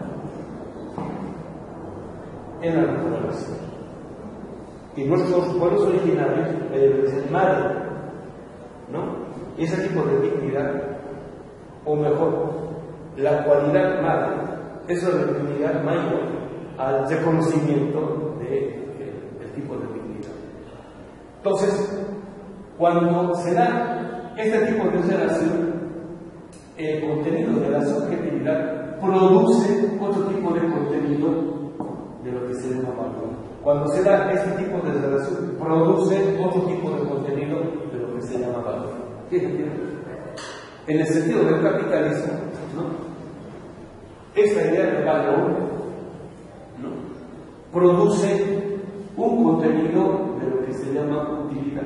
en la naturaleza. Y nuestros pueblos originarios le dicen madre, ¿no? Y ese tipo de dignidad, o mejor, la cualidad madre, es la dignidad mayor al reconocimiento del tipo de dignidad. Entonces, cuando se da este tipo de relación, el contenido de la subjetividad produce otro tipo de contenido de lo que se llama valor. Cuando se da este tipo de relación, produce otro tipo de contenido de lo que se llama valor. ¿Qué entiende? En el sentido del capitalismo, ¿no? Esta idea de valor, ¿no?, produce un contenido de lo que se llama utilidad.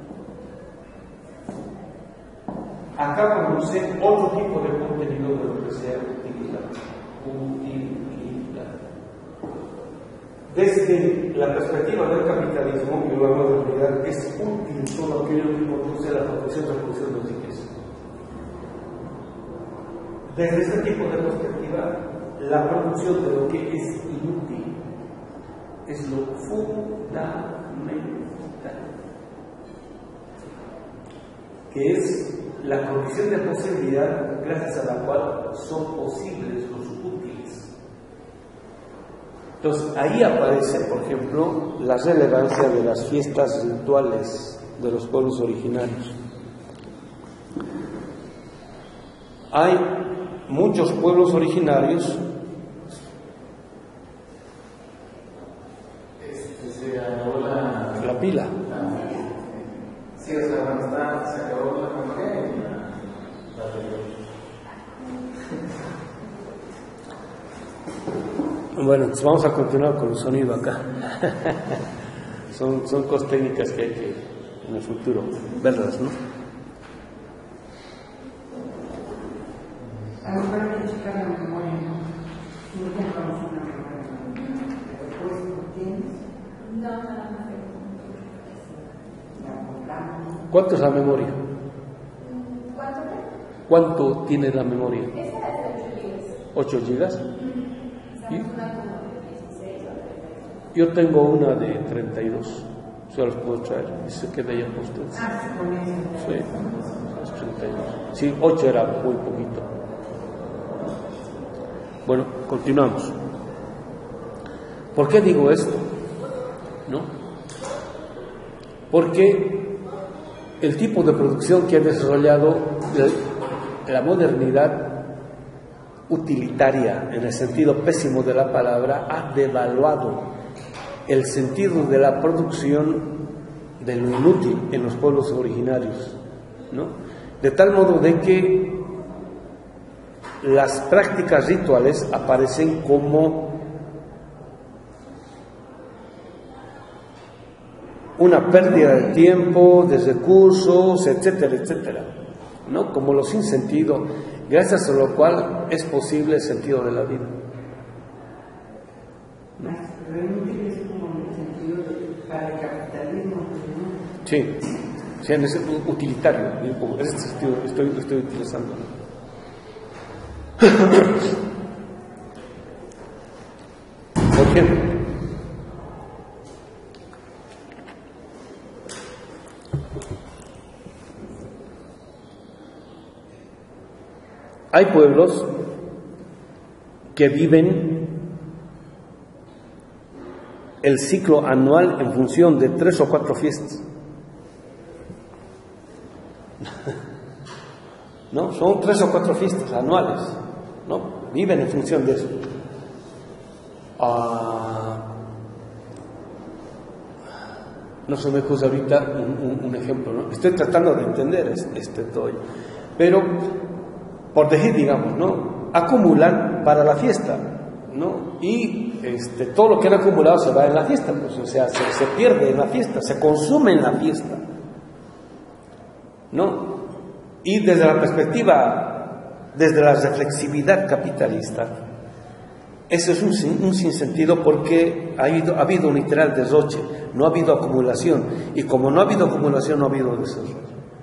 Acá produce otro tipo de contenido de lo que sea utilidad. Utilidad. Desde la perspectiva del capitalismo y la modernidad, es útil todo aquello que conduce a la producción y reproducción de riqueza. Desde este tipo de perspectiva, la producción de lo que es inútil es lo fundamental, que es la condición de posibilidad gracias a la cual son posibles los útiles. Entonces, ahí aparece, por ejemplo, la relevancia de las fiestas rituales de los pueblos originarios. Hay muchos pueblos originarios se acabó la pila. Sí, o sea, se acabó la Bueno, entonces vamos a continuar con el sonido acá. Son cosas técnicas que hay que en el futuro verlas, ¿no? A lo mejor hay que checar la memoria, ¿no? No te conoces una memoria. Después, ¿tienes? No. La compramos. ¿Cuánto es la memoria? ¿Cuánto? ¿Cuánto tiene la memoria? Esa es de 8 gigas. ¿Y? Una como de 16 o 32. Yo tengo una de 32. Se los puedo traer. Y se queda ya por ustedes. Ah, sí, con eso. Sí, es 32. Sí, 8 era muy poquito. Bueno, continuamos. ¿Por qué digo esto? ¿No? Porque el tipo de producción que ha desarrollado la modernidad utilitaria, en el sentido pésimo de la palabra, ha devaluado el sentido de la producción de lo inútil en los pueblos originarios, ¿no? De tal modo de que las prácticas rituales aparecen como una pérdida de tiempo, de recursos, etcétera, etcétera, ¿no? Como lo sin sentido. gracias a lo cual es posible el sentido de la vida. Realmente es como en el sentido de para el capitalismo, ¿no? Sí, sí, en ese utilitario, en ese sentido estoy utilizando. Por ejemplo, hay pueblos que viven el ciclo anual en función de 3 o 4 fiestas. ¿No? Son 3 o 4 fiestas anuales, ¿no? Viven en función de eso. No se me ocurre ahorita un ejemplo, ¿no? Estoy tratando de entender todo, pero por decir, digamos, ¿no? Acumulan para la fiesta, ¿no? Y todo lo que han acumulado se va en la fiesta, pues, o sea, se pierde en la fiesta, se consume en la fiesta, ¿no? Y desde la perspectiva, desde la reflexividad capitalista, eso es un sinsentido, porque ha habido un literal derroche, no ha habido acumulación, y como no ha habido acumulación, no ha habido desarrollo.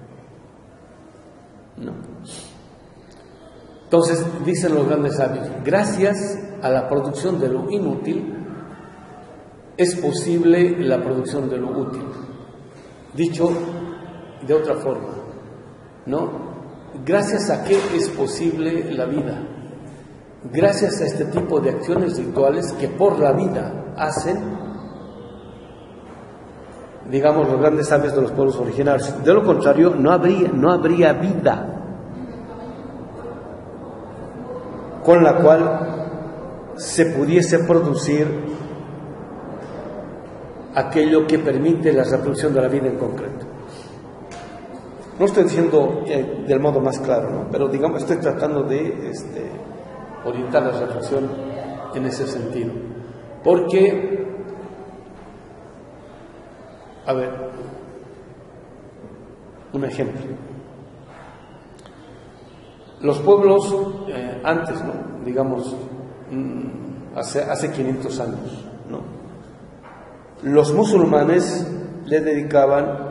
No. Entonces, dicen los grandes sabios, gracias a la producción de lo inútil, es posible la producción de lo útil. Dicho de otra forma, ¿no? Gracias a qué es posible la vida. Gracias a este tipo de acciones rituales que por la vida hacen, digamos, los grandes sabios de los pueblos originarios. De lo contrario, no habría vida con la cual se pudiese producir aquello que permite la reproducción de la vida en concreto. No estoy diciendo del modo más claro, ¿no? Pero digamos, estoy tratando de orientar la reflexión en ese sentido. Porque, a ver, un ejemplo. Los pueblos antes, ¿no? Digamos, hace 500 años, ¿no? Los musulmanes le dedicaban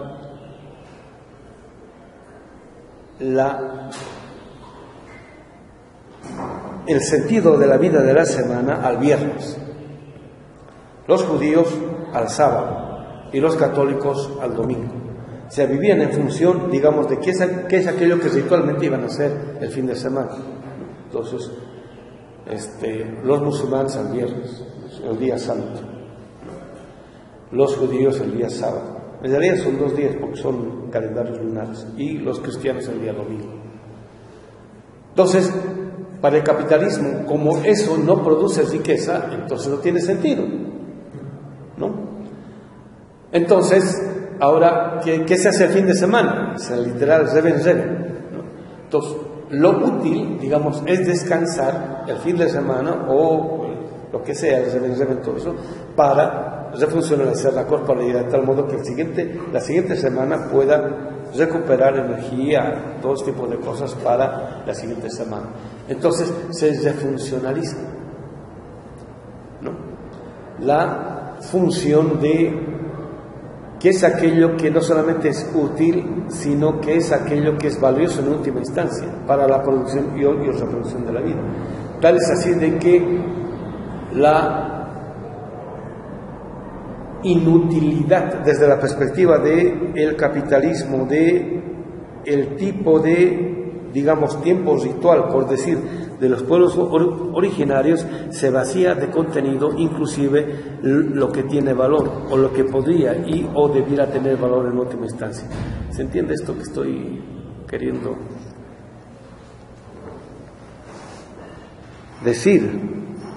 el sentido de la vida de la semana al viernes, los judíos al sábado y los católicos al domingo. O sea, vivían en función, digamos, de qué es aquello que ritualmente iban a hacer el fin de semana. Entonces, los musulmanes al viernes, el día santo, los judíos el día sábado. En realidad son 2 días porque son calendarios lunares, y los cristianos el día domingo. Entonces, para el capitalismo, como eso no produce riqueza, entonces no tiene sentido, ¿no? Entonces, ahora, ¿qué se hace el fin de semana? O sea, literal, reven, ¿no? Entonces, lo útil, digamos, es descansar el fin de semana o lo que sea, el reven, todo eso, para refuncionalizar la corporalidad de tal modo que la siguiente semana pueda recuperar energía, todo tipo de cosas para la siguiente semana. Entonces se refuncionaliza, ¿no? La función de qué es aquello que no solamente es útil, sino que es aquello que es valioso en última instancia para la producción y reproducción de la vida. Tal es así de que la inutilidad desde la perspectiva del capitalismo, de el tipo de, digamos, tiempo ritual, por decir, de los pueblos originarios, se vacía de contenido, inclusive lo que tiene valor, o lo que podría o debiera tener valor en última instancia. ¿Se entiende esto que estoy queriendo decir?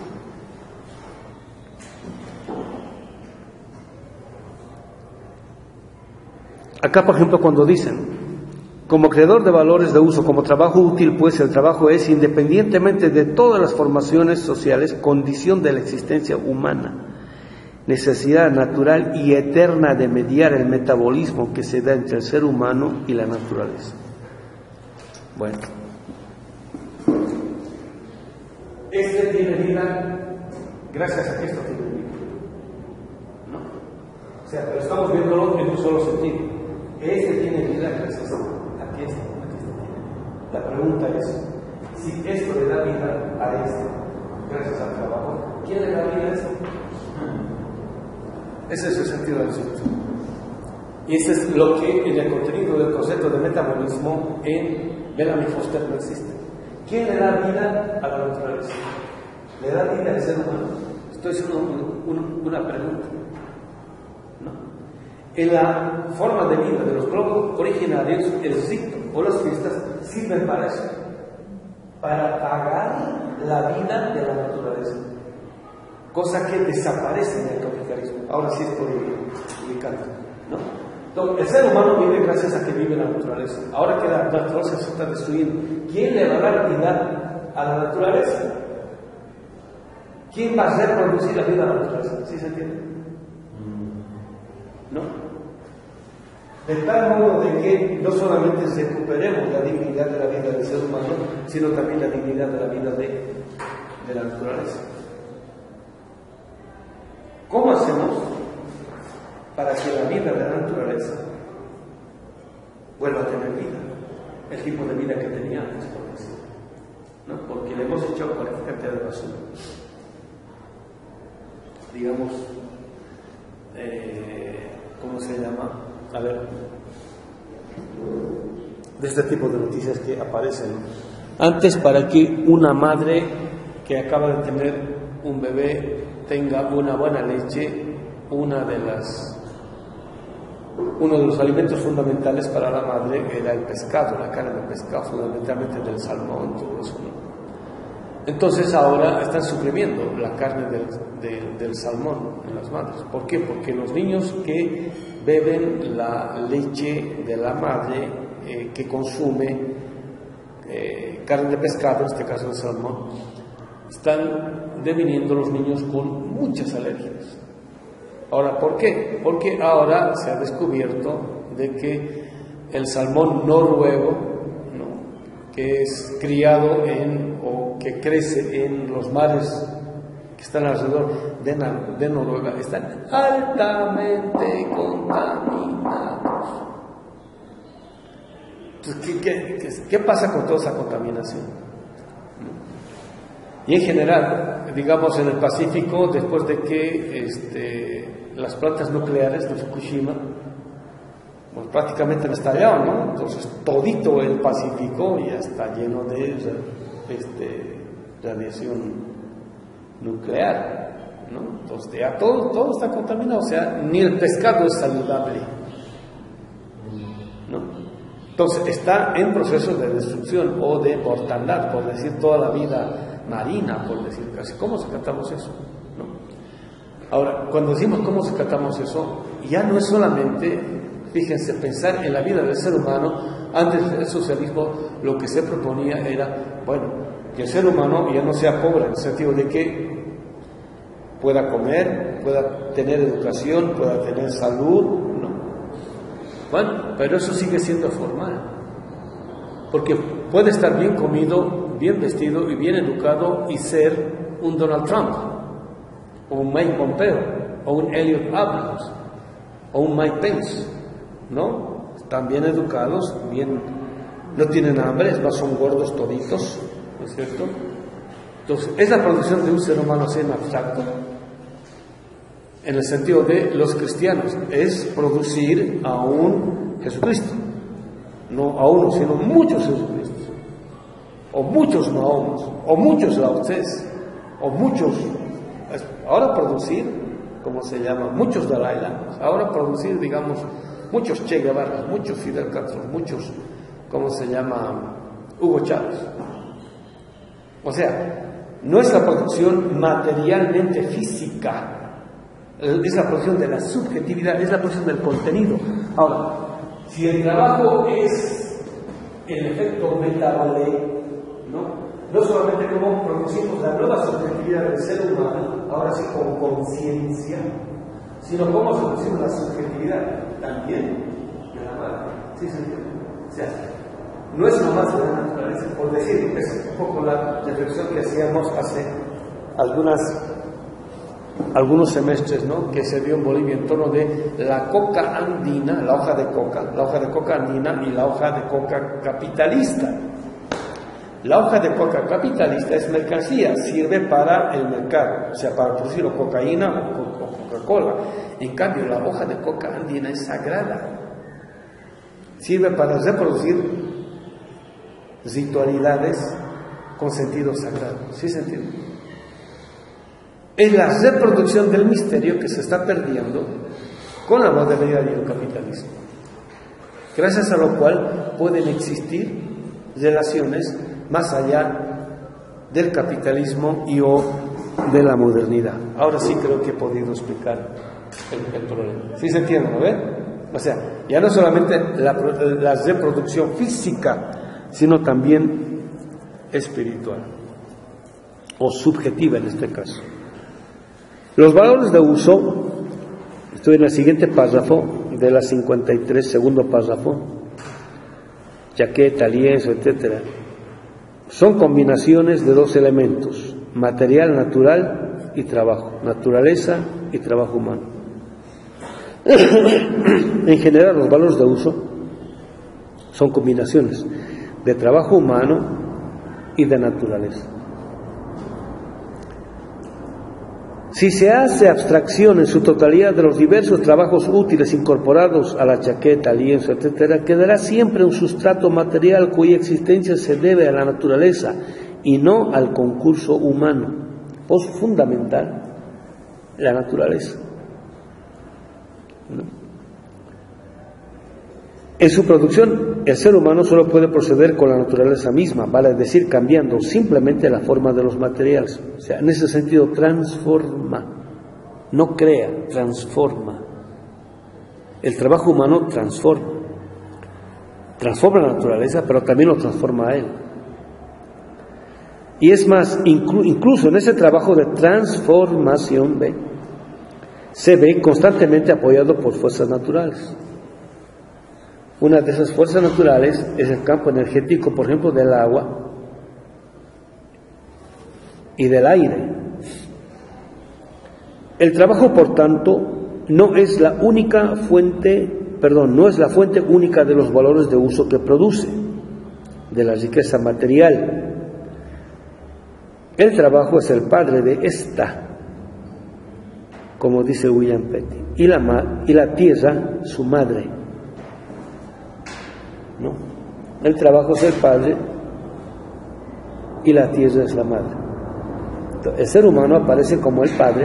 Acá, por ejemplo, cuando dicen, como creador de valores de uso, como trabajo útil, pues el trabajo es, independientemente de todas las formaciones sociales, condición de la existencia humana, necesidad natural y eterna de mediar el metabolismo que se da entre el ser humano y la naturaleza. Bueno, este tiene vida gracias a que esto tiene vida. ¿No? O sea, pero estamos viéndolo en un solo sentido. Este tiene vida gracias a que este tiene. La pregunta es, si esto le da vida a este, gracias al trabajo, ¿quién le da vida a esto? Ese es el sentido del asunto. Y ese es lo que en el contenido del concepto de metabolismo en Bellamy Foster no existe. ¿Quién le da vida a la naturaleza? ¿Le da vida al ser humano? Estoy haciendo una pregunta. ¿No? En la forma de vida de los globos originarios, el ciclo o las fiestas sirven para eso, para pagar la vida de la naturaleza, cosa que desaparece en el capitalismo. Ahora sí estoy ubicando, ¿no? Entonces, el ser humano vive gracias a que vive la naturaleza. Ahora que la naturaleza se está destruyendo, ¿quién le va a dar vida a la naturaleza? ¿Quién va a reproducir la vida a la naturaleza? ¿Sí se entiende? ¿No? De tal modo de que no solamente recuperemos la dignidad de la vida del ser humano, sino también la dignidad de la vida de la naturaleza. ¿Cómo hacemos para que la vida de la naturaleza vuelva a tener vida? El tipo de vida que tenía antes, por decir, ¿no? Porque le hemos echado cualquier cantidad de basura. Digamos, ¿cómo se llama? A ver, de este tipo de noticias que aparecen. Antes, para que una madre que acaba de tener un bebé tenga una buena leche, uno de los alimentos fundamentales para la madre era el pescado, la carne de pescado, fundamentalmente del salmón, todo eso, ¿no? Entonces ahora están suprimiendo la carne del salmón en las madres. ¿Por qué? Porque los niños que beben la leche de la madre que consume carne de pescado, en este caso el salmón, están deviniendo los niños con muchas alergias. Ahora, ¿por qué? Porque ahora se ha descubierto de que el salmón noruego, ¿no?, que es criado o que crece en los mares que están alrededor de Noruega, están altamente contaminados. Entonces, ¿qué pasa con toda esa contaminación? Y en general, digamos en el Pacífico, después de que las plantas nucleares de Fukushima pues prácticamente han estallado, ¿no? Entonces todito el Pacífico ya está lleno de radiación nuclear, ¿no? Entonces ya todo está contaminado, o sea, ni el pescado es saludable, ¿no? Entonces está en proceso de destrucción o de mortandad, por decir, toda la vida marina, por decir casi. ¿Cómo rescatamos eso? ¿No? Ahora, cuando decimos cómo rescatamos eso, ya no es solamente, fíjense, pensar en la vida del ser humano. Antes del socialismo lo que se proponía era, bueno, que el ser humano ya no sea pobre, en el sentido de que pueda comer, pueda tener educación, pueda tener salud, ¿no? Bueno, pero eso sigue siendo formal, porque puede estar bien comido, bien vestido y bien educado y ser un Donald Trump, o un Mike Pompeo, o un Elliot Abrams, o un Mike Pence, ¿no? Están bien educados, no tienen hambre, es más, son gordos toditos, ¿no es cierto? Entonces, ¿es la producción de un ser humano así en abstracto? En el sentido de los cristianos, es producir a un Jesucristo, no a uno, sino muchos Jesucristos, o muchos Mahomos, o muchos Lao Tses, o muchos, ahora producir, ¿cómo se llama? Muchos Dalai Lamas, ahora producir, digamos, muchos Che Guevara, muchos Fidel Castro, muchos, ¿cómo se llama? Hugo Chávez. O sea, no es la producción materialmente física, es la producción de la subjetividad, es la producción del contenido. Ahora, si el trabajo es el efecto metabole, no solamente cómo producimos la nueva subjetividad del ser humano, ahora sí con conciencia, sino cómo producimos la subjetividad también de la madre. ¿Sí se entiende? Se hace. no es nomás de la naturaleza, por decir, es un poco la reflexión que hacíamos hace algunos semestres, ¿no?, que se dio en Bolivia en torno de la coca andina, la hoja de coca andina y la hoja de coca capitalista. La hoja de coca capitalista es mercancía, sirve para el mercado, o sea, para producir o cocaína o Coca-Cola. En cambio, la hoja de coca andina es sagrada, sirve para reproducir ritualidades con sentido sagrado. ¿Sí se entiende? Es la reproducción del misterio que se está perdiendo con la modernidad y el capitalismo, gracias a lo cual pueden existir relaciones más allá del capitalismo y o de la modernidad. Ahora sí creo que he podido explicar el problema. ¿Sí se entiende, no ve? O sea, ya no solamente la reproducción física, sino también espiritual o subjetiva en este caso. Los valores de uso, estoy en el siguiente párrafo de la 53, segundo párrafo, chaqueta, lienzo, etcétera, son combinaciones de dos elementos: material natural y trabajo, naturaleza y trabajo humano. En general, los valores de uso son combinaciones de trabajo humano y de naturaleza. Si se hace abstracción en su totalidad de los diversos trabajos útiles incorporados a la chaqueta, lienzo, etc., quedará siempre un sustrato material cuya existencia se debe a la naturaleza y no al concurso humano. Pues fundamental, la naturaleza, ¿no? En su producción, el ser humano solo puede proceder con la naturaleza misma, vale decir, cambiando simplemente la forma de los materiales. O sea, en ese sentido, transforma, no crea, transforma. El trabajo humano transforma la naturaleza, pero también lo transforma a él. Y es más, incluso en ese trabajo de transformación, se ve constantemente apoyado por fuerzas naturales. Una de esas fuerzas naturales es el campo energético, por ejemplo, del agua y del aire. El trabajo, por tanto, no es la fuente única de los valores de uso que produce, de la riqueza material. El trabajo es el padre de esta, como dice William Petty, y la tierra su madre. ¿No? El trabajo es el padre y la tierra es la madre. El ser humano aparece como el padre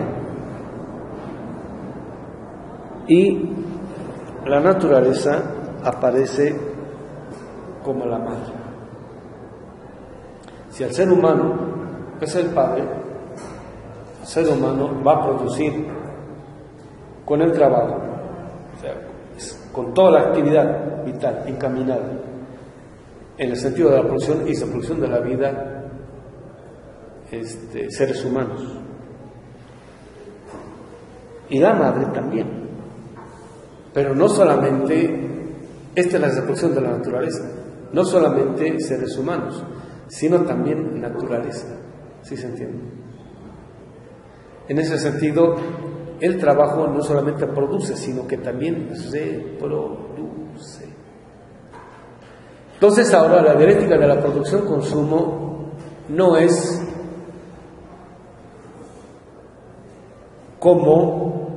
y la naturaleza aparece como la madre. Si el ser humano es el padre, el ser humano va a producir con el trabajo, o sea, con toda la actividad vital encaminada en el sentido de la producción y reproducción de la vida, seres humanos. Y la madre también. Pero no solamente, esta es la reproducción de la naturaleza, no solamente seres humanos, sino también naturaleza. ¿Sí se entiende? En ese sentido, el trabajo no solamente produce, sino que también reproduce. Entonces ahora la dialéctica de la producción-consumo no es cómo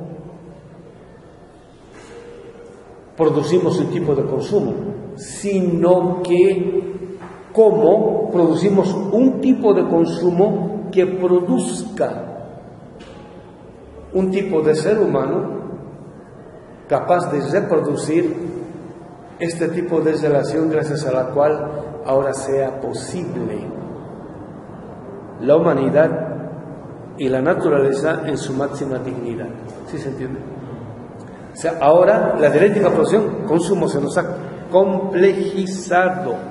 producimos un tipo de consumo, sino que cómo producimos un tipo de consumo que produzca un tipo de ser humano capaz de reproducir este tipo de relación, gracias a la cual ahora sea posible la humanidad y la naturaleza en su máxima dignidad. ¿Sí se entiende? O sea, ahora la dialéctica producción-consumo se nos ha complejizado.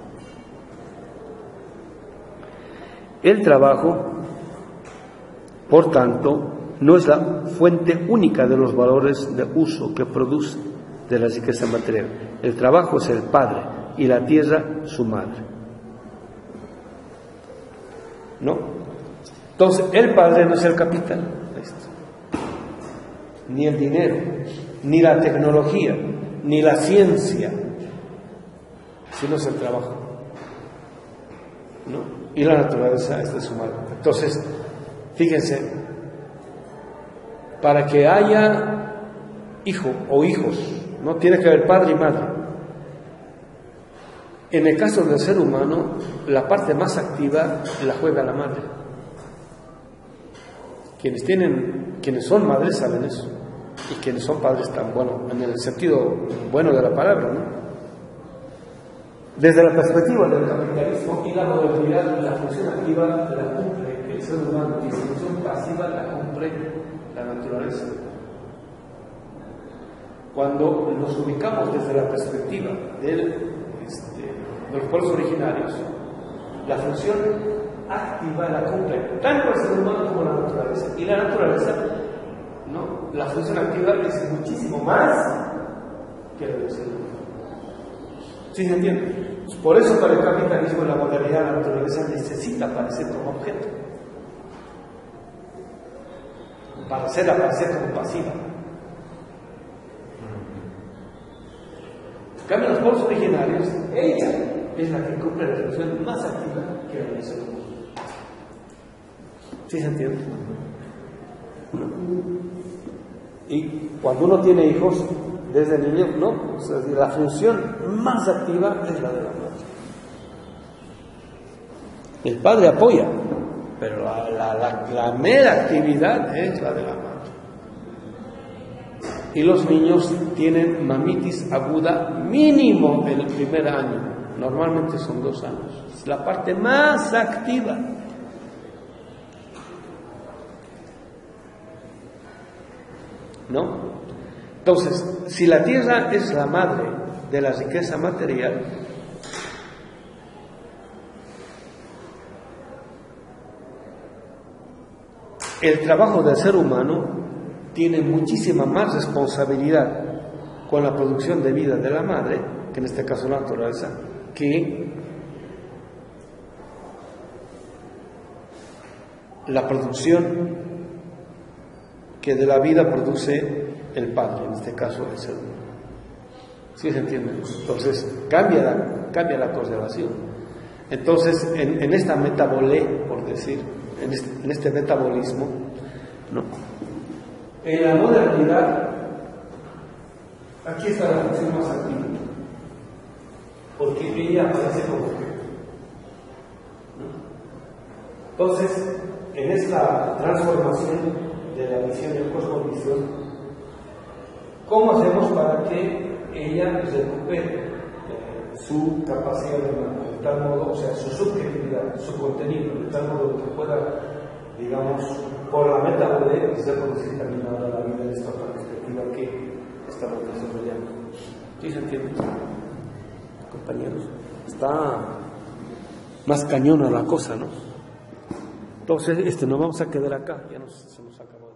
El trabajo, por tanto, no es la fuente única de los valores de uso que produce de la riqueza material. El trabajo es el padre, y la tierra su madre. ¿No? Entonces, el padre no es el capital, ni el dinero, ni la tecnología, ni la ciencia, sino es el trabajo, ¿no? Y la naturaleza es de su madre. Entonces, fíjense, para que haya hijo o hijos, no tiene que haber padre y madre. En el caso del ser humano, la parte más activa la juega la madre. Quienes son madres saben eso, y quienes son padres están, bueno, en el sentido bueno de la palabra, ¿no? Desde la perspectiva del capitalismo y la modernidad, la función activa la cumple el ser humano y la función pasiva la cumple la naturaleza. Cuando nos ubicamos desde la perspectiva de los pueblos originarios, la función activa la cumple tanto el ser humano como la naturaleza. Y la naturaleza, ¿no? La función activa es muchísimo más que la del ser humano. ¿Sí se entiende? Por eso para el capitalismo y la modernidad la naturaleza necesita aparecer como objeto, para aparecer como pasiva. En cambio, los pueblos originarios, ella es la que cumple la función más activa que la del ser humano. ¿Sí se entiende? Y cuando uno tiene hijos, desde niño, no, o sea, la función más activa es la de la madre. El padre apoya, pero la mera actividad es la de la madre. Y los niños tienen mamitis aguda mínimo en el primer año, normalmente son 2 años, es la parte más activa. ¿No? Entonces, si la tierra es la madre de la riqueza material, el trabajo del ser humano tiene muchísima más responsabilidad con la producción de vida de la madre, que en este caso la naturaleza, que la producción que de la vida produce el padre, en este caso el ser humano. ¿Sí se entiende? Entonces cambia la correlación. Entonces en esta metabolé, por decir, en este metabolismo, ¿no? En la modernidad, aquí está la función más activa, porque ella aparece como objeto, ¿no? Entonces, en esta transformación de la visión del cosmovisión, ¿cómo hacemos para que ella recupere su capacidad de tal modo, o sea, su subjetividad, su contenido, de tal modo que pueda, digamos, por la metabolé reproducir también ahora la vida de esta perspectiva que estamos desarrollando? ¿Sí se entiende, compañeros? Está más cañona la cosa, ¿no? Entonces, no vamos a quedar acá, se nos acabó.